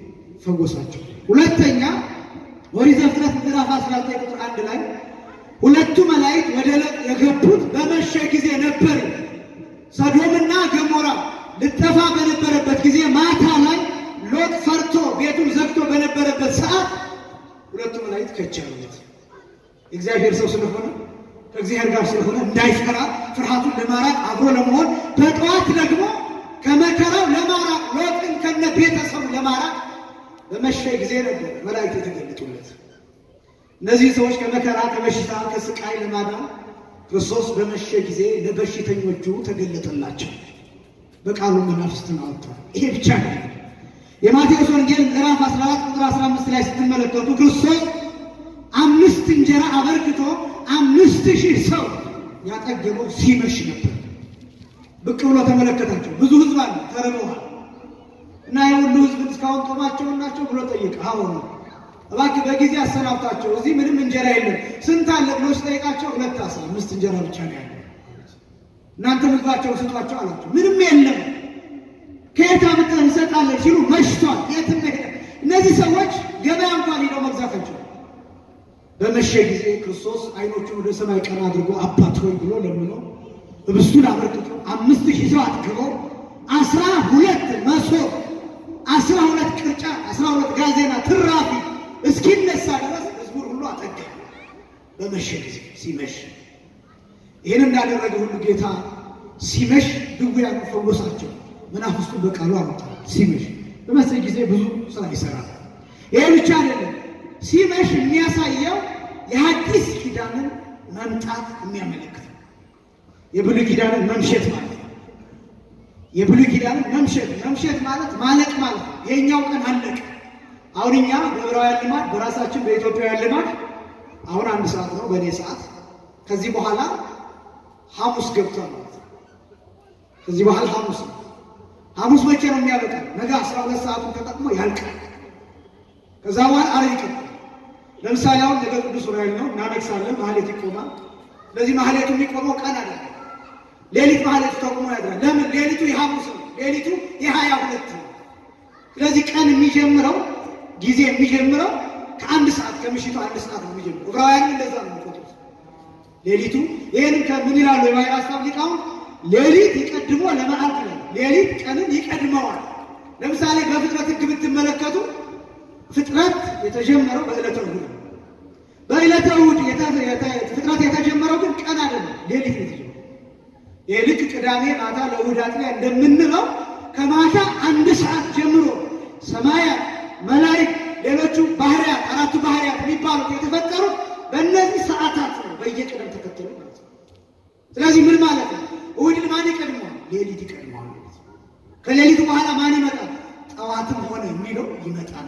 ፈወሳቸው ሁለተኛ ኦሪት ዘፍጥረት ምዕራፍ አስራ ዘጠኝ ቁጥር አንድ ላይ ሁለቱ መላእክት ወደ ሎጥ የገቡት በመሸ ጊዜ ነበር ሰዶምና ገሞራ ልጠፋ በነበረበት ጊዜ ማታ ላይ ሎጥ ፈርቶ ቤቱን ዘግቶ በነበረበት ሰዓት ሁለቱ መላእክት ከቻሉት እግዚአብሔር ሰው ስለሆነ ከእግዚአብሔር ጋር ስለሆነ እንዳይፈራ ፍርሃቱን ለማራቅ አብሮ ለመሆን በጠዋት ደግሞ ከመከራው ለማራቅ ሎጥን ከነ ቤተሰቡ ለማራቅ በመሸ ጊዜ ነበር መላእክት የተገለጡለት እነዚህ ሰዎች ከመከራ ከበሽታ ከስቃይ ለማዳን ክርስቶስ በመሸ ጊዜ ለበሽተኞቹ ተገለጠላቸው በቃሉ መናፍስትን አወጣ ይሄ ብቻ ነው የማቴዎስ ወንጌል ምዕራፍ አስራ አራት ቁጥር አስራ አምስት ላይ ስትመለከቱ ክርስቶስ አምስት እንጀራ አበርክቶ አምስት ሺህ ሰው ያጠገበው ሲመሽ ነበር ብቅ ብሎ ተመለከታቸው ብዙ ህዝብ አለ ተረበዋል እና የሁሉ ህዝብ እስካሁን ጾማቸውን ናቸው ብሎ ጠየቀ አሁን እባክህ በጊዜ አሰናብታቸው እዚህ ምንም እንጀራ የለም ስንት አለ ብሎ ሲጠይቃቸው ሁለት አስራ አምስት እንጀራ ብቻ ነው ያለው እናንተ ምግባቸውን ስጧቸው አላቸው ምንም የለም ከየት አምጥተን እንሰጣለን ሲሉ መሽቷል የትም ሄደ እነዚህ ሰዎች ገበያ እንኳን ሄደው መግዛት አይችሉም በመሸ ጊዜ ክርስቶስ አይኖቹን ወደ ሰማይ ቀና አድርጎ አባት ሆይ ብሎ ለምኖ ህብስቱን አበርክቶ አምስት ሺህ ሰው አጥግቦ አስራ ሁለት መሶብ አስራ ሁለት ቅርጫት አስራ ሁለት ጋዜና ትራፊ እስኪነሳ ድረስ ህዝቡን ሁሉ አጠገበ በመሸ ጊዜ ሲመሽ ይህን እንዳደረገ ሁሉ ጌታ ሲመሽ ድውያኑ ፈወሳቸው መናፍስቱን በቃሉ አወጣ ሲመሽ በመሸ ጊዜ ብዙ ስራ ይሰራል ይሄ ብቻ አይደለም ሲመሽ የሚያሳየው የሐዲስ ኪዳንን መምጣት የሚያመለክት የብሉይ ኪዳንን መምሸት ማለት የብሉይ ኪዳንን መምሸት መምሸት ማለት ማለቅ ማለት የኛው ቀን አለቀ አሁንኛ በዕብራውያን ልማድ በራሳችን በኢትዮጵያውያን ልማድ አሁን አንድ ሰዓት ነው በኔ ሰዓት ከዚህ በኋላ ሐሙስ ገብቷል ማለት ከዚህ በኋላ ሐሙስ ሐሙስ መቼ ነው የሚያበቃው ነገ አስራ ሁለት ሰዓቱን ተጠቅሞ ያልቃል ከዛ በኋላ አርብ ይቀጥላል ለምሳሌ አሁን ነገ ቅዱስ ዑራኤል ነው እናነግሳለን ማህሌት ይቆማል ስለዚህ ማህሌቱ የሚቆመው ቀን አይደለም ሌሊት ማህሌቱ ተቆሞ ያድራል ለምን ሌሊቱ የሐሙስ ነው ሌሊቱ የሃያ ሁለት ነው ስለዚህ ቀን የሚጀምረው ጊዜ የሚጀምረው ከአንድ ሰዓት ከምሽቱ አንድ ሰዓት ነው የሚጀምረው ዕብራውያን እንደዛ ነው የሚቆጥሩት ሌሊቱ ይሄን ከምን ይላሉ የባህር ሐሳብ ሊቃውንት ሌሊት ይቀድሞ ለመዓልት ነው ሌሊት ቀንን ይቀድመዋል ለምሳሌ በፍጥረት ሕግ ብትመለከቱ ፍጥረት የተጀመረው በዕለተ እሑድ ነው በዕለተ እሑድ ፍጥረት የተጀመረው ግን ቀን አይደለም ሌሊት ነው የተጀመረው የልክ ቅዳሜ ማታ ለእሑድ አጥቢያ እንደምንለው ከማታ አንድ ሰዓት ጀምሮ ሰማያት መላእክት ሌሎቹ ባህሪያት አራቱ ባህሪያት የሚባሉት የተፈጠሩት በእነዚህ ሰዓታት ነው በየቀደም ተከተሉ ማለት ነው ስለዚህ ምን ማለት ነው እሑድን ማን ይቀድመዋል ሌሊት ይቀድመዋል ማለት ነው ከሌሊቱ በኋላ ማን ይመጣል ጠዋትም ሆነ የሚለው ይመጣል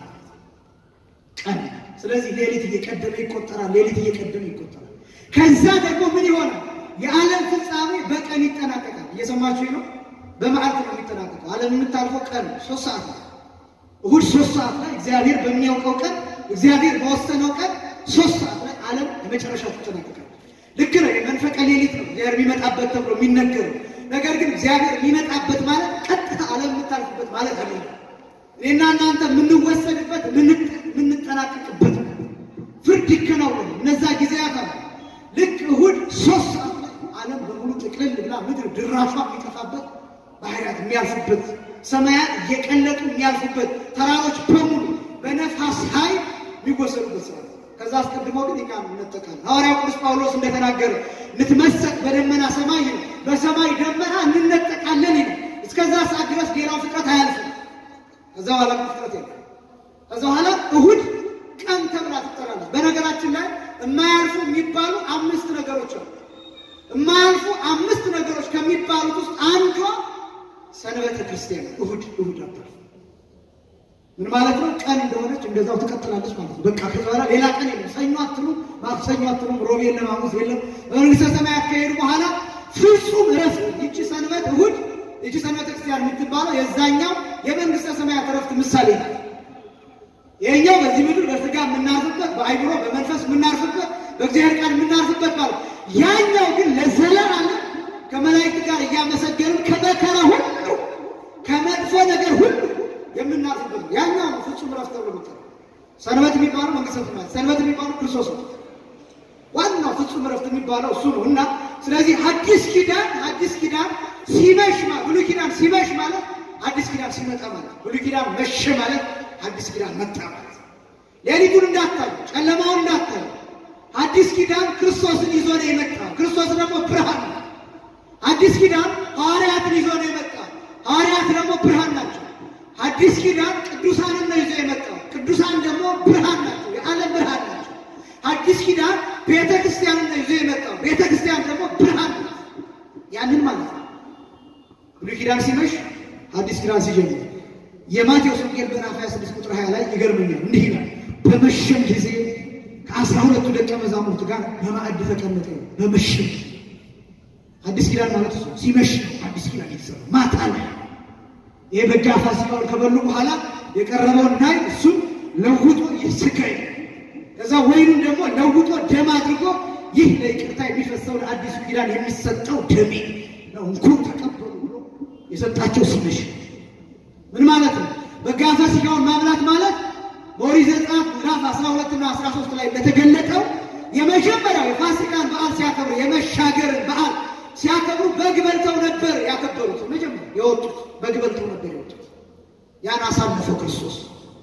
ቀን ስለዚህ ሌሊት እየቀደመ ይቆጠራል ሌሊት እየቀደመ ይቆጠራል ከዛ ደግሞ ምን ይሆናል የዓለም ፍጻሜ በቀን ይጠናቀቃል እየሰማችሁ ነው በመዓልት ነው የሚጠናቀቀው ዓለም የምታልፈው ቀን ሶስት ሰዓት ነው እሑድ ሶስት ሰዓት ላይ እግዚአብሔር በሚያውቀው ቀን እግዚአብሔር በወሰነው ቀን ሶስት ሰዓት ላይ ዓለም የመጨረሻው ትጠናቀቃለች። ልክ ነው። የመንፈቀ ሌሊት ነው እግዚአብሔር የሚመጣበት ተብሎ የሚነገረው። ነገር ግን እግዚአብሔር የሚመጣበት ማለት ቀጥታ ዓለም የምታልፍበት ማለት አይደለም። እኔና እናንተ የምንወሰድበት የምንጠናቀቅበት ፍርድ ይከናወን እነዛ ጊዜያት አሉ። ልክ እሑድ ሶስት ሰዓት ላይ ዓለም በሙሉ ጥቅልል ብላ ምድር ድራሿ የሚጠፋበት ባህሪያት የሚያልፉበት ሰማያት እየቀለጡ የሚያልፉበት ተራሮች በሙሉ በነፋስ ኃይል የሚወሰዱበት ሰዓት። ከዛ አስቀድሞ ግን እኛ እንነጠቃለን። ሐዋርያው ቅዱስ ጳውሎስ እንደተናገረ ንትመሰጥ በደመና ሰማይ ነው፣ በሰማይ ደመና እንነጠቃለን ይላል። እስከዛ ሰዓት ድረስ ሌላው ፍጥረት አያልፍም። ከዛ በኋላ ፍጥረት የለም። ከዛ በኋላ እሑድ ቀን ተብላ ትጠራለች። በነገራችን ላይ የማያልፉ የሚባሉ አምስት ነገሮች አሉ። የማያልፉ አምስት ነገሮች ከሚባሉት ውስጥ አንዷ ሰንበተ ክርስቲያን እሑድ እሑድ አታልፍ። ምን ማለት ነው? ቀን እንደሆነች እንደዛው ትቀጥላለች ማለት ነው። በቃ ከዛ በኋላ ሌላ ቀን የለም። ሰኞ አትሉም፣ ማክሰኞ አትሉም፣ ሮብ የለም፣ ሐሙስ የለም። በመንግሥተ ሰማያት ከሄዱ በኋላ ፍጹም እረፍት። ይቺ ሰንበት እሑድ፣ ይቺ ሰንበተ ክርስቲያን የምትባለው የዛኛው የመንግሥተ ሰማያት እረፍት ምሳሌ ነው። ይሄኛው በዚህ ምድር በስጋ የምናርፍበት፣ በአይምሮ በመንፈስ የምናርፍበት፣ በእግዚአብሔር ቃል የምናርፍበት ማለት ያኛው ግን ለዘላለም ከመላእክት ጋር እያመሰገንን ከመከራ ሁሉ ከመጥፎ ነገር ሁሉ የምናርፍበት ያኛው ፍጹም እረፍት ተብሎ ይጠራል። ሰንበት የሚባለው መንግሥተ ሰማያት፣ ሰንበት የሚባለው ክርስቶስ ነው። ዋናው ፍጹም እረፍት የሚባለው እሱ ነው። እና ስለዚህ አዲስ ኪዳን አዲስ ኪዳን ሲመሽ ማለት ብሉይ ኪዳን ሲመሽ ማለት አዲስ ኪዳን ሲመጣ ማለት፣ ብሉይ ኪዳን መሸ ማለት አዲስ ኪዳን መጣ ማለት። ሌሊቱን እንዳታዩ፣ ጨለማውን እንዳታዩ። አዲስ ኪዳን ክርስቶስን ይዞ ነው የመጣው። ክርስቶስ ደግሞ ብርሃን ነው። አዲስ ኪዳን ሐዋርያትን ይዞ ነው የመጣው። ሐዋርያት ደግሞ ብርሃን ናቸው። አዲስ ኪዳን ቅዱሳንን ነው ይዞ የመጣው። ቅዱሳን ደግሞ ብርሃን ናቸው፣ የዓለም ብርሃን ናቸው። አዲስ ኪዳን ቤተ ክርስቲያንን ነው ይዞ የመጣው። ቤተ ክርስቲያን ደግሞ ብርሃን ናት። ያንን ማለት ነው። ብሉይ ኪዳን ሲመሽ አዲስ ኪዳን ሲጀምር የማቴዎስ ወንጌል ምዕራፍ ሃያ ስድስት ቁጥር ሃያ ላይ ይገርመኛል። እንዲህ ይላል፣ በመሸም ጊዜ ከአስራ ሁለቱ ደቀ መዛሙርት ጋር በማዕድ ተቀመጠ። በመሸም አዲስ ኪዳን ማለት እሱ ሲመሽ አዲስ ኪዳን የተሰራ ማታ ላይ ይሄ በጋ ፋሲካውን ከበሉ በኋላ የቀረበውን ናይ እሱን ለውጦ የሥጋዬ ከዛ ወይኑን ደግሞ ለውጦ ደም አድርጎ ይህ ለይቅርታ የሚፈሰው ለአዲሱ ኪዳን የሚሰጠው ደሜ ነው እንኩ ተቀበሉ ብሎ የሰጣቸው ሲመሽ ምን ማለት ነው? በጋ ፋሲካውን ማብላት ማለት በኦሪት ዘጸአት ምዕራፍ አስራ ሁለት እና አስራ ሶስት ላይ እንደተገለጠው የመጀመሪያው የፋሲካን በዓል ሲያከብሩ የመሻገርን በዓል ሲያከብሩ በግ በልተው ነበር ያከበሩት። መጀመሪያ የወጡት በግ በልተው ነበር የወጡት። ያን አሳልፈው ክርስቶስ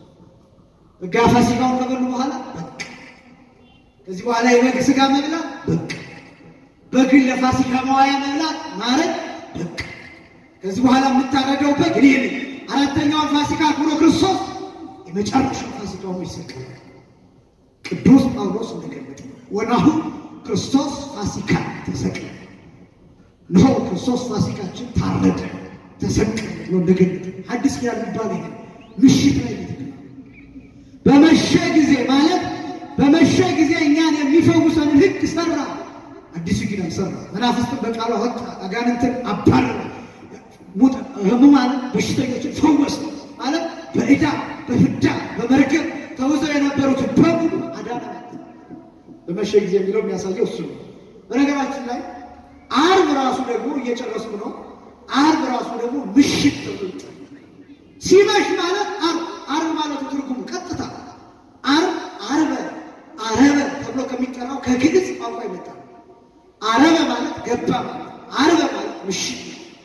በጋ ፋሲካውን ከበሉ በኋላ በቃ ከዚህ በኋላ የበግ ስጋ መብላት በቃ፣ በግን ለፋሲካ መዋያ መብላት ማለት በቃ፣ ከዚህ በኋላ የምታረደው በግ እኔ ነኝ። አራተኛውን ፋሲካ አክብሮ ክርስቶስ የመጨረሻው ፋሲካውን ይሰቀል። ቅዱስ ጳውሎስ እንደገለጠ ወናሁ ክርስቶስ ፋሲካ ተሰቀለ፣ ነው ክርስቶስ ፋሲካችን ታረደ ተሰቀለ ብሎ እንደገለጠ አዲስ ኪዳን የሚባለው ይሄ ምሽት ላይ ነው። በመሸ ጊዜ ማለት በመሸ ጊዜ እኛን የሚፈውሰን ሕግ ሰራ፣ አዲስ ኪዳን ሰራ። መናፍስትን በቃሉ አወጣ፣ አጋንንትን አባረረ፣ ሙት ህሙማን በሽተኞችን ፈወሰ ማለት በዕዳ በፍዳ በመርገም ተውዘው የነበሩትን በሙሉ አዳነ። በመሸ ጊዜ የሚለው የሚያሳየው እሱ ነው። በነገራችን ላይ ዓርብ ራሱ ደግሞ እየጨረስኩ ነው። ዓርብ ራሱ ደግሞ ምሽት ተብሎ ሲመሽ ማለት ዓርብ ዓርብ ማለት ትርጉሙ ቀጥታ ዓርብ ዓርበ ዓረበ ተብሎ ከሚጠራው ከግዕዝ ቋንቋ ይመጣል። ዓረበ ማለት ገባ ማለት፣ ዓርበ ማለት ምሽት፣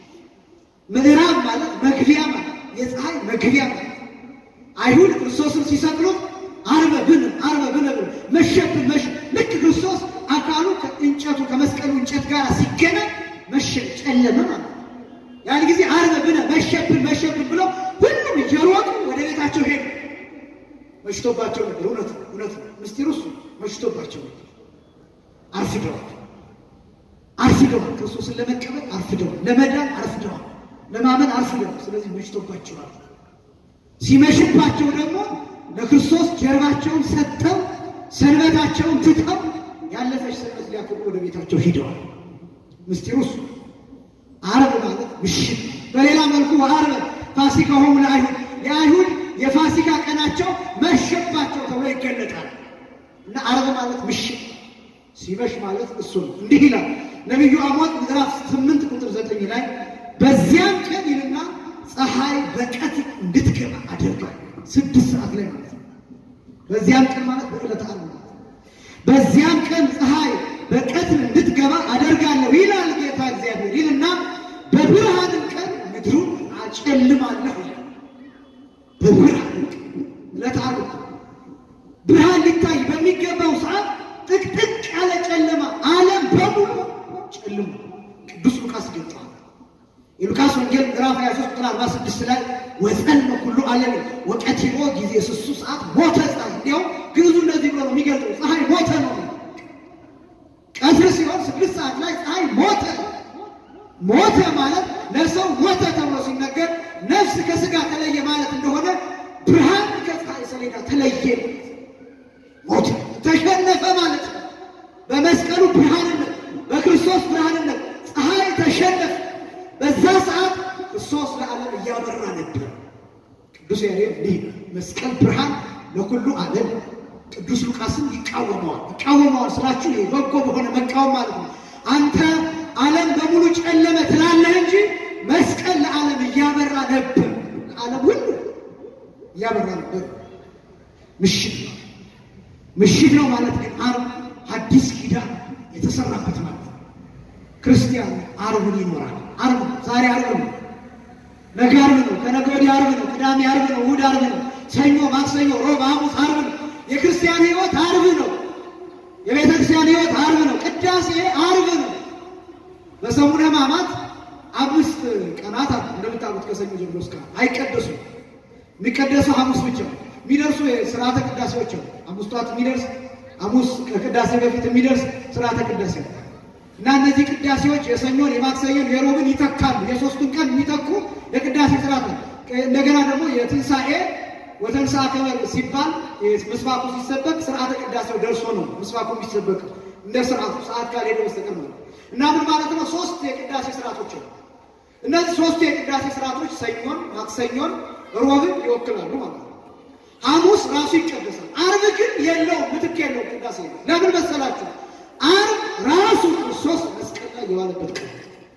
ምዕራብ ማለት መግቢያ ማለት፣ የፀሐይ መግቢያ ማለት። አይሁድ ክርስቶስን ሲሰቅሉት ዓርበ ብን ዓርበ ብን መሸብን መሽ ልክ ክርስቶስ አካሉ ከእንጨቱ ከመስቀሉ እንጨት ጋር ሲገናኝ መሸ ጨለመ ማለት። ያን ጊዜ ዓርበ ብን መሸብን መሸብን ብለው ሁሉም እየሮጡ ወደ ቤታቸው ሄዱ። መሽቶባቸው ነበር። እውነት እውነት ምስጢሩ እሱ መሽቶባቸው ነበር። አርፍደዋል አርፍደዋል። ክርስቶስን ለመቀበል አርፍደዋል፣ ለመዳን አርፍደዋል፣ ለማመን አርፍደዋል። ስለዚህ መሽቶባቸዋል። ሲመሽባቸው ደግሞ ለክርስቶስ ጀርባቸውን ሰጥተው ሰንበታቸውን ትተው ያለፈች ሰንበት ሊያከብሩ ወደ ቤታቸው ሄደዋል። ምስጢሩ እሱ ዓርብ ማለት ምሽት። በሌላ መልኩ ዓርብ ፋሲካሆሙ ለአይሁድ የአይሁድ የፋሲካ ቀናቸው መሸባቸው ተብሎ ይገለጣል። እና ዓርብ ማለት ምሽት ሲመሽ ማለት እሱ ነው። እንዲህ ይላል ነብዩ አሞጽ ምዕራፍ ስምንት ቁጥር ዘጠኝ ላይ በዚያም ቀን ይልና ፀሐይ በቀትር እንድትገባ አደርጋለሁ። ስድስት ሰዓት ላይ ማለት ነው። በዚያም ቀን ማለት በዕለተ ዓርብ ማለት በዚያም ቀን ፀሐይ በቀትር እንድትገባ አደርጋለሁ ይላል ጌታ እግዚአብሔር ይልና በብርሃንም ቀን ምድሩን አጨልማለሁ ይላል። በብርሃን ዕለተ ዓርብ ብርሃን ሊታይ በሚገባው ሰዓት ጥቅጥቅ ያለ ጨለማ ዓለም በሙሉ ጨልሞ ቅዱስ ሉቃስ ገልጧል። የሉቃስ ወንጌል ምዕራፍ ሃያ ሦስት ቁጥር አርባ ስድስት ላይ ወጸልመ ኩሉ ዓለም ወቀቲሎ ጊዜ ስሱ ሰዓት ሞተ ፀሐይ። እንዲያው ግዕዙ እንደዚህ ብሎ ነው የሚገልጠው፣ ፀሐይ ሞተ ነው። ቀትር ሲሆን ስድስት ሰዓት ላይ ፀሐይ ሞተ። ሞተ ማለት ለሰው ሞተ ተብሎ ሲነገር ነፍስ ከስጋ ተለየ ማለት እንደሆነ ብርሃን ከፀሐይ ሰሌዳ ተለየ፣ ሞተ፣ ተሸነፈ ማለት ነው። በመስቀሉ ብርሃንነት በክርስቶስ ብርሃንነት ፀሐይ ተሸነፈ። በዛ ሰዓት ክርስቶስ ለዓለም እያበራ ነበር። ቅዱስ ያሬድ እንዲህ መስቀል ብርሃን ለኩሉ ዓለም። ቅዱስ ሉቃስን ይቃወመዋል። ይቃወመዋል ስላችሁ ይሄ በጎ በሆነ መቃወም ማለት ነው። አንተ ዓለም በሙሉ ጨለመ ትላለህ እንጂ መስቀል ለዓለም እያበራ ነበር። ለዓለም ሁሉ እያበራ ነበር። ምሽት ነው ምሽት ነው ማለት ግን ዓርብ አዲስ ኪዳን የተሰራበት ማለት ነው። ክርስቲያን ዓርብን ይኖራል። ዓርብ ዛሬ ዓርብ ነው፣ ነገ ዓርብ ነው፣ ከነገ ወዲያ ዓርብ ነው፣ ቅዳሜ ዓርብ ነው፣ እሑድ ዓርብ ነው፣ ሰኞ፣ ማክሰኞ፣ ሮብ፣ ሐሙስ ዓርብ ነው። የክርስቲያን ሕይወት ዓርብ ነው። የቤተ ክርስቲያን ሕይወት ዓርብ ነው። ቅዳሴ ዓርብ ነው። በሰሙነ ሕማማት አምስት ቀናት እንደምታውቁት ከሰኞ ጀምሮ እስከ አይቀደሱም። የሚቀደሱ ሐሙስ ብቻ የሚደርሱ ስርዓተ ቅዳሴዎች ነው። ሐሙስ ጠዋት የሚደርስ ሐሙስ ከቅዳሴ በፊት የሚደርስ ስርዓተ ቅዳሴ ነው። እና እነዚህ ቅዳሴዎች የሰኞን፣ የማክሰኞን፣ የሮብን ይተካሉ። የሶስቱን ቀን የሚተኩ የቅዳሴ ስርዓት ነው። እንደገና ደግሞ የትንሣኤ ወተንሥአ ከበግ ሲባል ምስባኩ ሲሰበክ ስርዓተ ቅዳሴው ደርሶ ነው ምስባኩ የሚሰበክ እንደ ስርዓቱ ሰዓት ካልሄደ በስተቀር ነው። እና ምን ማለት ነው? ሶስት የቅዳሴ ስርዓቶች ነው። እነዚህ ሶስት የቅዳሴ ስርዓቶች ሰኞን፣ ማክሰኞን፣ ሮብን ይወክላሉ ማለት ነው። ሐሙስ ራሱ ይቀደሳል። ዓርብ ግን የለውም፣ ምትክ የለውም ቅዳሴ ነው። ለምን መሰላችሁ? ዓርብ ራሱ ክርስቶስ መስቀል ላይ የዋለበት ቀን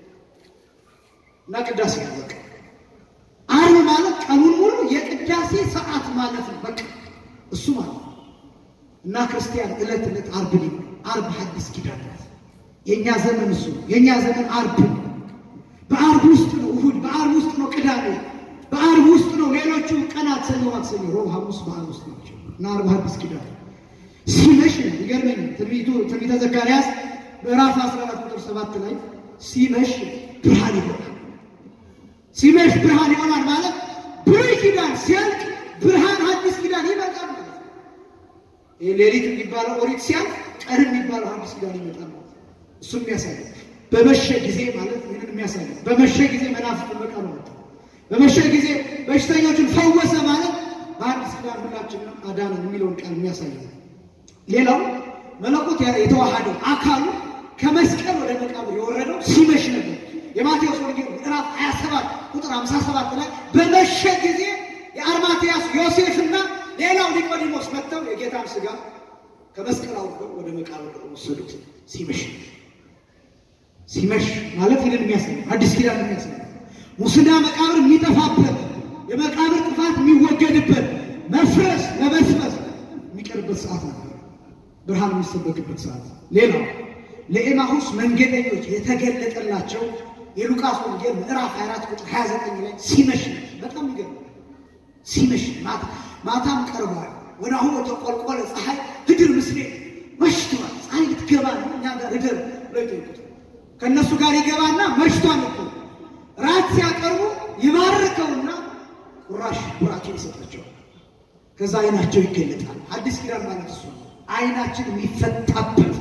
እና ቅዳሴ ነው። በቃ ዓርብ ማለት ቀኑን ሙሉ የቅዳሴ ሰዓት ማለት ነው። በቃ እሱ ማለት ነው። እና ክርስቲያን ዕለት ዕለት ዓርብ ነው። ዓርብ ሐዲስ ኪዳን ነው። የኛ ዘመን እሱ የኛ ዘመን ዓርብ ነው። በዓርብ ውስጥ ነው እሑድ፣ በዓርብ ውስጥ ነው ቅዳሜ፣ በዓርብ ውስጥ ነው ሌሎቹ ቀናት ሰኞ፣ ማክሰኞ፣ ሮብ፣ ሐሙስ በዓርብ ውስጥ ናቸው። እና ዓርብ ሐዲስ ኪዳን ሲመሽ ይገርመኝ ትንቢቱ ትንቢተ ዘካርያስ ምዕራፍ አስራ አራት ቁጥር ሰባት ላይ ሲመሽ ብርሃን ይሆናል። ሲመሽ ብርሃን ይሆናል ማለት ብሉይ ኪዳን ሲያልቅ ብርሃን ሐዲስ ኪዳን ይመጣል ማለት ነው። ይሄ ሌሊት የሚባለው ኦሪት ሲያልቅ ቀን የሚባለው ሐዲስ ኪዳን ይመጣል ማለት ነው። እሱም የሚያሳየው በመሸ ጊዜ ማለት ይህንን የሚያሳየው በመሸ ጊዜ መናፍስት በቃሉ መጣ፣ በመሸ ጊዜ በሽተኞችን ፈወሰ ማለት በሐዲስ ኪዳን ሁላችንም አዳነን የሚለውን ቃል የሚያሳየው። ሌላው መለኮት የተዋሃደው አካሉ ከመስቀል ወደ መቃብር የወረደው ሲመሽ ነበር። የማቴዎስ ወንጌል ምዕራፍ ሃያ ሰባት ቁጥር ሃምሳ ሰባት ላይ በመሸ ጊዜ የአርማትያስ ዮሴፍና ሌላው ኒቆዲሞስ መጥተው የጌታን ሥጋ ከመስቀል አውርደው ወደ መቃብር ወሰዱት። ሲመሽ ሲመሽ ማለት ይህንን የሚያሳየው አዲስ ኪዳን የሚያሳየው ሙስና መቃብር የሚጠፋበት የመቃብር ጥፋት የሚወገድበት መፍረስ ለመስመስ የሚቀርበት ሰዓት ነበር። ብርሃን የሚሰበክበት ሰዓት። ሌላው ለኤማሁስ መንገደኞች የተገለጠላቸው የሉቃስ ወንጌል ምዕራፍ ሃያ አራት ቁጥር ሃያ ዘጠኝ ላይ ሲመሽ በጣም ይገርማል። ሲመሽ ማታ ማታም ቀርቧል። ወደ አሁን ተቆልቆለ ፀሐይ ህድር ምስሌ መሽቷል። ፀሐይ ልትገባ ነው እኛ ጋር ህድር ብለው ይጠይቁት። ከእነሱ ጋር ይገባና መሽቷል እኮ ራት ሲያቀርቡ ይባርከውና ቁራሽ ቡራኬን ይሰጣቸዋል። ከዛ አይናቸው ይገለጣል። አዲስ ኪዳን ማለት እሱ ነው። አይናችን የሚፈታበት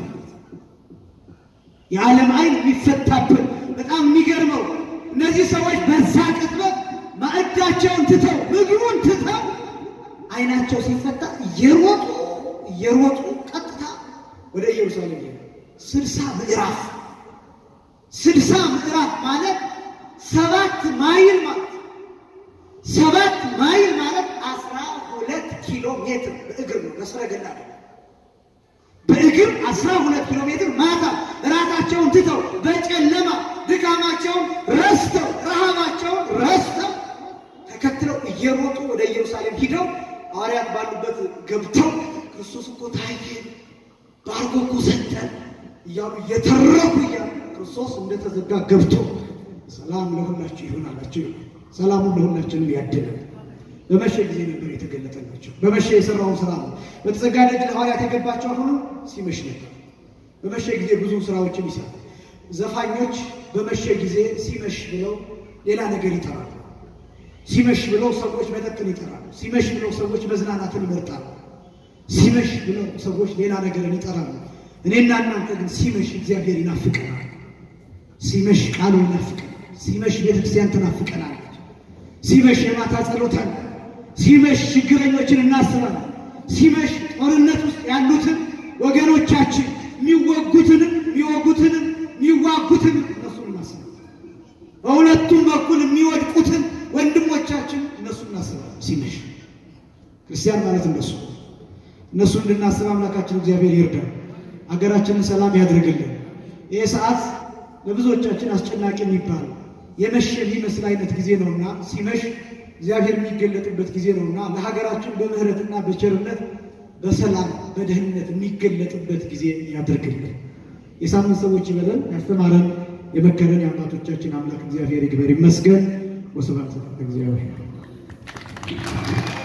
የዓለም አይን የሚፈታበት በጣም የሚገርመው እነዚህ ሰዎች በዛ ቅጽበት ማዕዳቸውን ትተው ምግቡን ትተው አይናቸው ሲፈታ እየሮጡ እየሮጡ ቀጥታ ወደ ኢየሩሳሌም ሄዱ። ስልሳ ምዕራፍ ስልሳ ምዕራፍ ማለት ሰባት ማይል ማለት ሰባት ማይል ማለት አስራ ሜትር በእግር ነው በሰረገላ በእግር አስራ ሁለት ኪሎ ሜትር ማታ ራታቸውን ትተው በጨለማ ድካማቸውን ረስተው ረሃባቸውን ረስተው ተከትለው እየሮጡ ወደ ኢየሩሳሌም ሄደው ሐዋርያት ባሉበት ገብተው ክርስቶስ እኮ ታየን ባርኮ እኮ ሰጠን እያሉ እየተረኩ እያሉ ክርስቶስ እንደተዘጋ ገብቶ ሰላም ለሁላችሁ ይሁን አላቸው። ሰላሙን ለሁላችንም ያድለን። በመሸ ጊዜ ነበር የተገለጠላቸው። በመሸ የሰራውን ስራ ነው። በተዘጋ ደጅ ለሐዋርያት የገባቸው አሁን ሲመሽ ነበር። በመሸ ጊዜ ብዙ ስራዎችን ይሰራል። ዘፋኞች በመሸ ጊዜ ሲመሽ ብለው ሌላ ነገር ይጠራሉ። ሲመሽ ብለው ሰዎች መጠጥን ይጠራሉ። ሲመሽ ብለው ሰዎች መዝናናትን ይመርጣሉ። ሲመሽ ብለው ሰዎች ሌላ ነገርን ይጠራሉ። እኔና እናንተ ግን ሲመሽ እግዚአብሔር ይናፍቀናል። ሲመሽ ቃሉ ይናፍቀናል። ሲመሽ ቤተክርስቲያን ትናፍቀናለች። ሲመሽ የማታ ጸሎት አለ። ሲመሽ ችግረኞችን እናስባለን። ሲመሽ ጦርነት ውስጥ ያሉትን ወገኖቻችን የሚወጉትን የሚወጉትን የሚዋጉትን እነሱን እናስባለን። በሁለቱም በኩል የሚወድቁትን ወንድሞቻችን እነሱን እናስባለን። ሲመሽ ክርስቲያን ማለት እንደሱ እነሱ እንድናስብ አምላካችን እግዚአብሔር ይርዳን። አገራችንን ሰላም ያድርግልን። ይሄ ሰዓት ለብዙዎቻችን አስጨናቂ የሚባል የመሸ የሚመስል አይነት ጊዜ ነውና ሲመሽ እግዚአብሔር የሚገለጥበት ጊዜ ነውና ለሀገራችን በምህረትና በቸርነት በሰላም በደህንነት የሚገለጥበት ጊዜ ያድርግልን። የሳምንት ሰዎች ይበለን። ያስተማረን የመከረን የአባቶቻችን አምላክ እግዚአብሔር ይክበር ይመስገን። ወስብሐት ለእግዚአብሔር።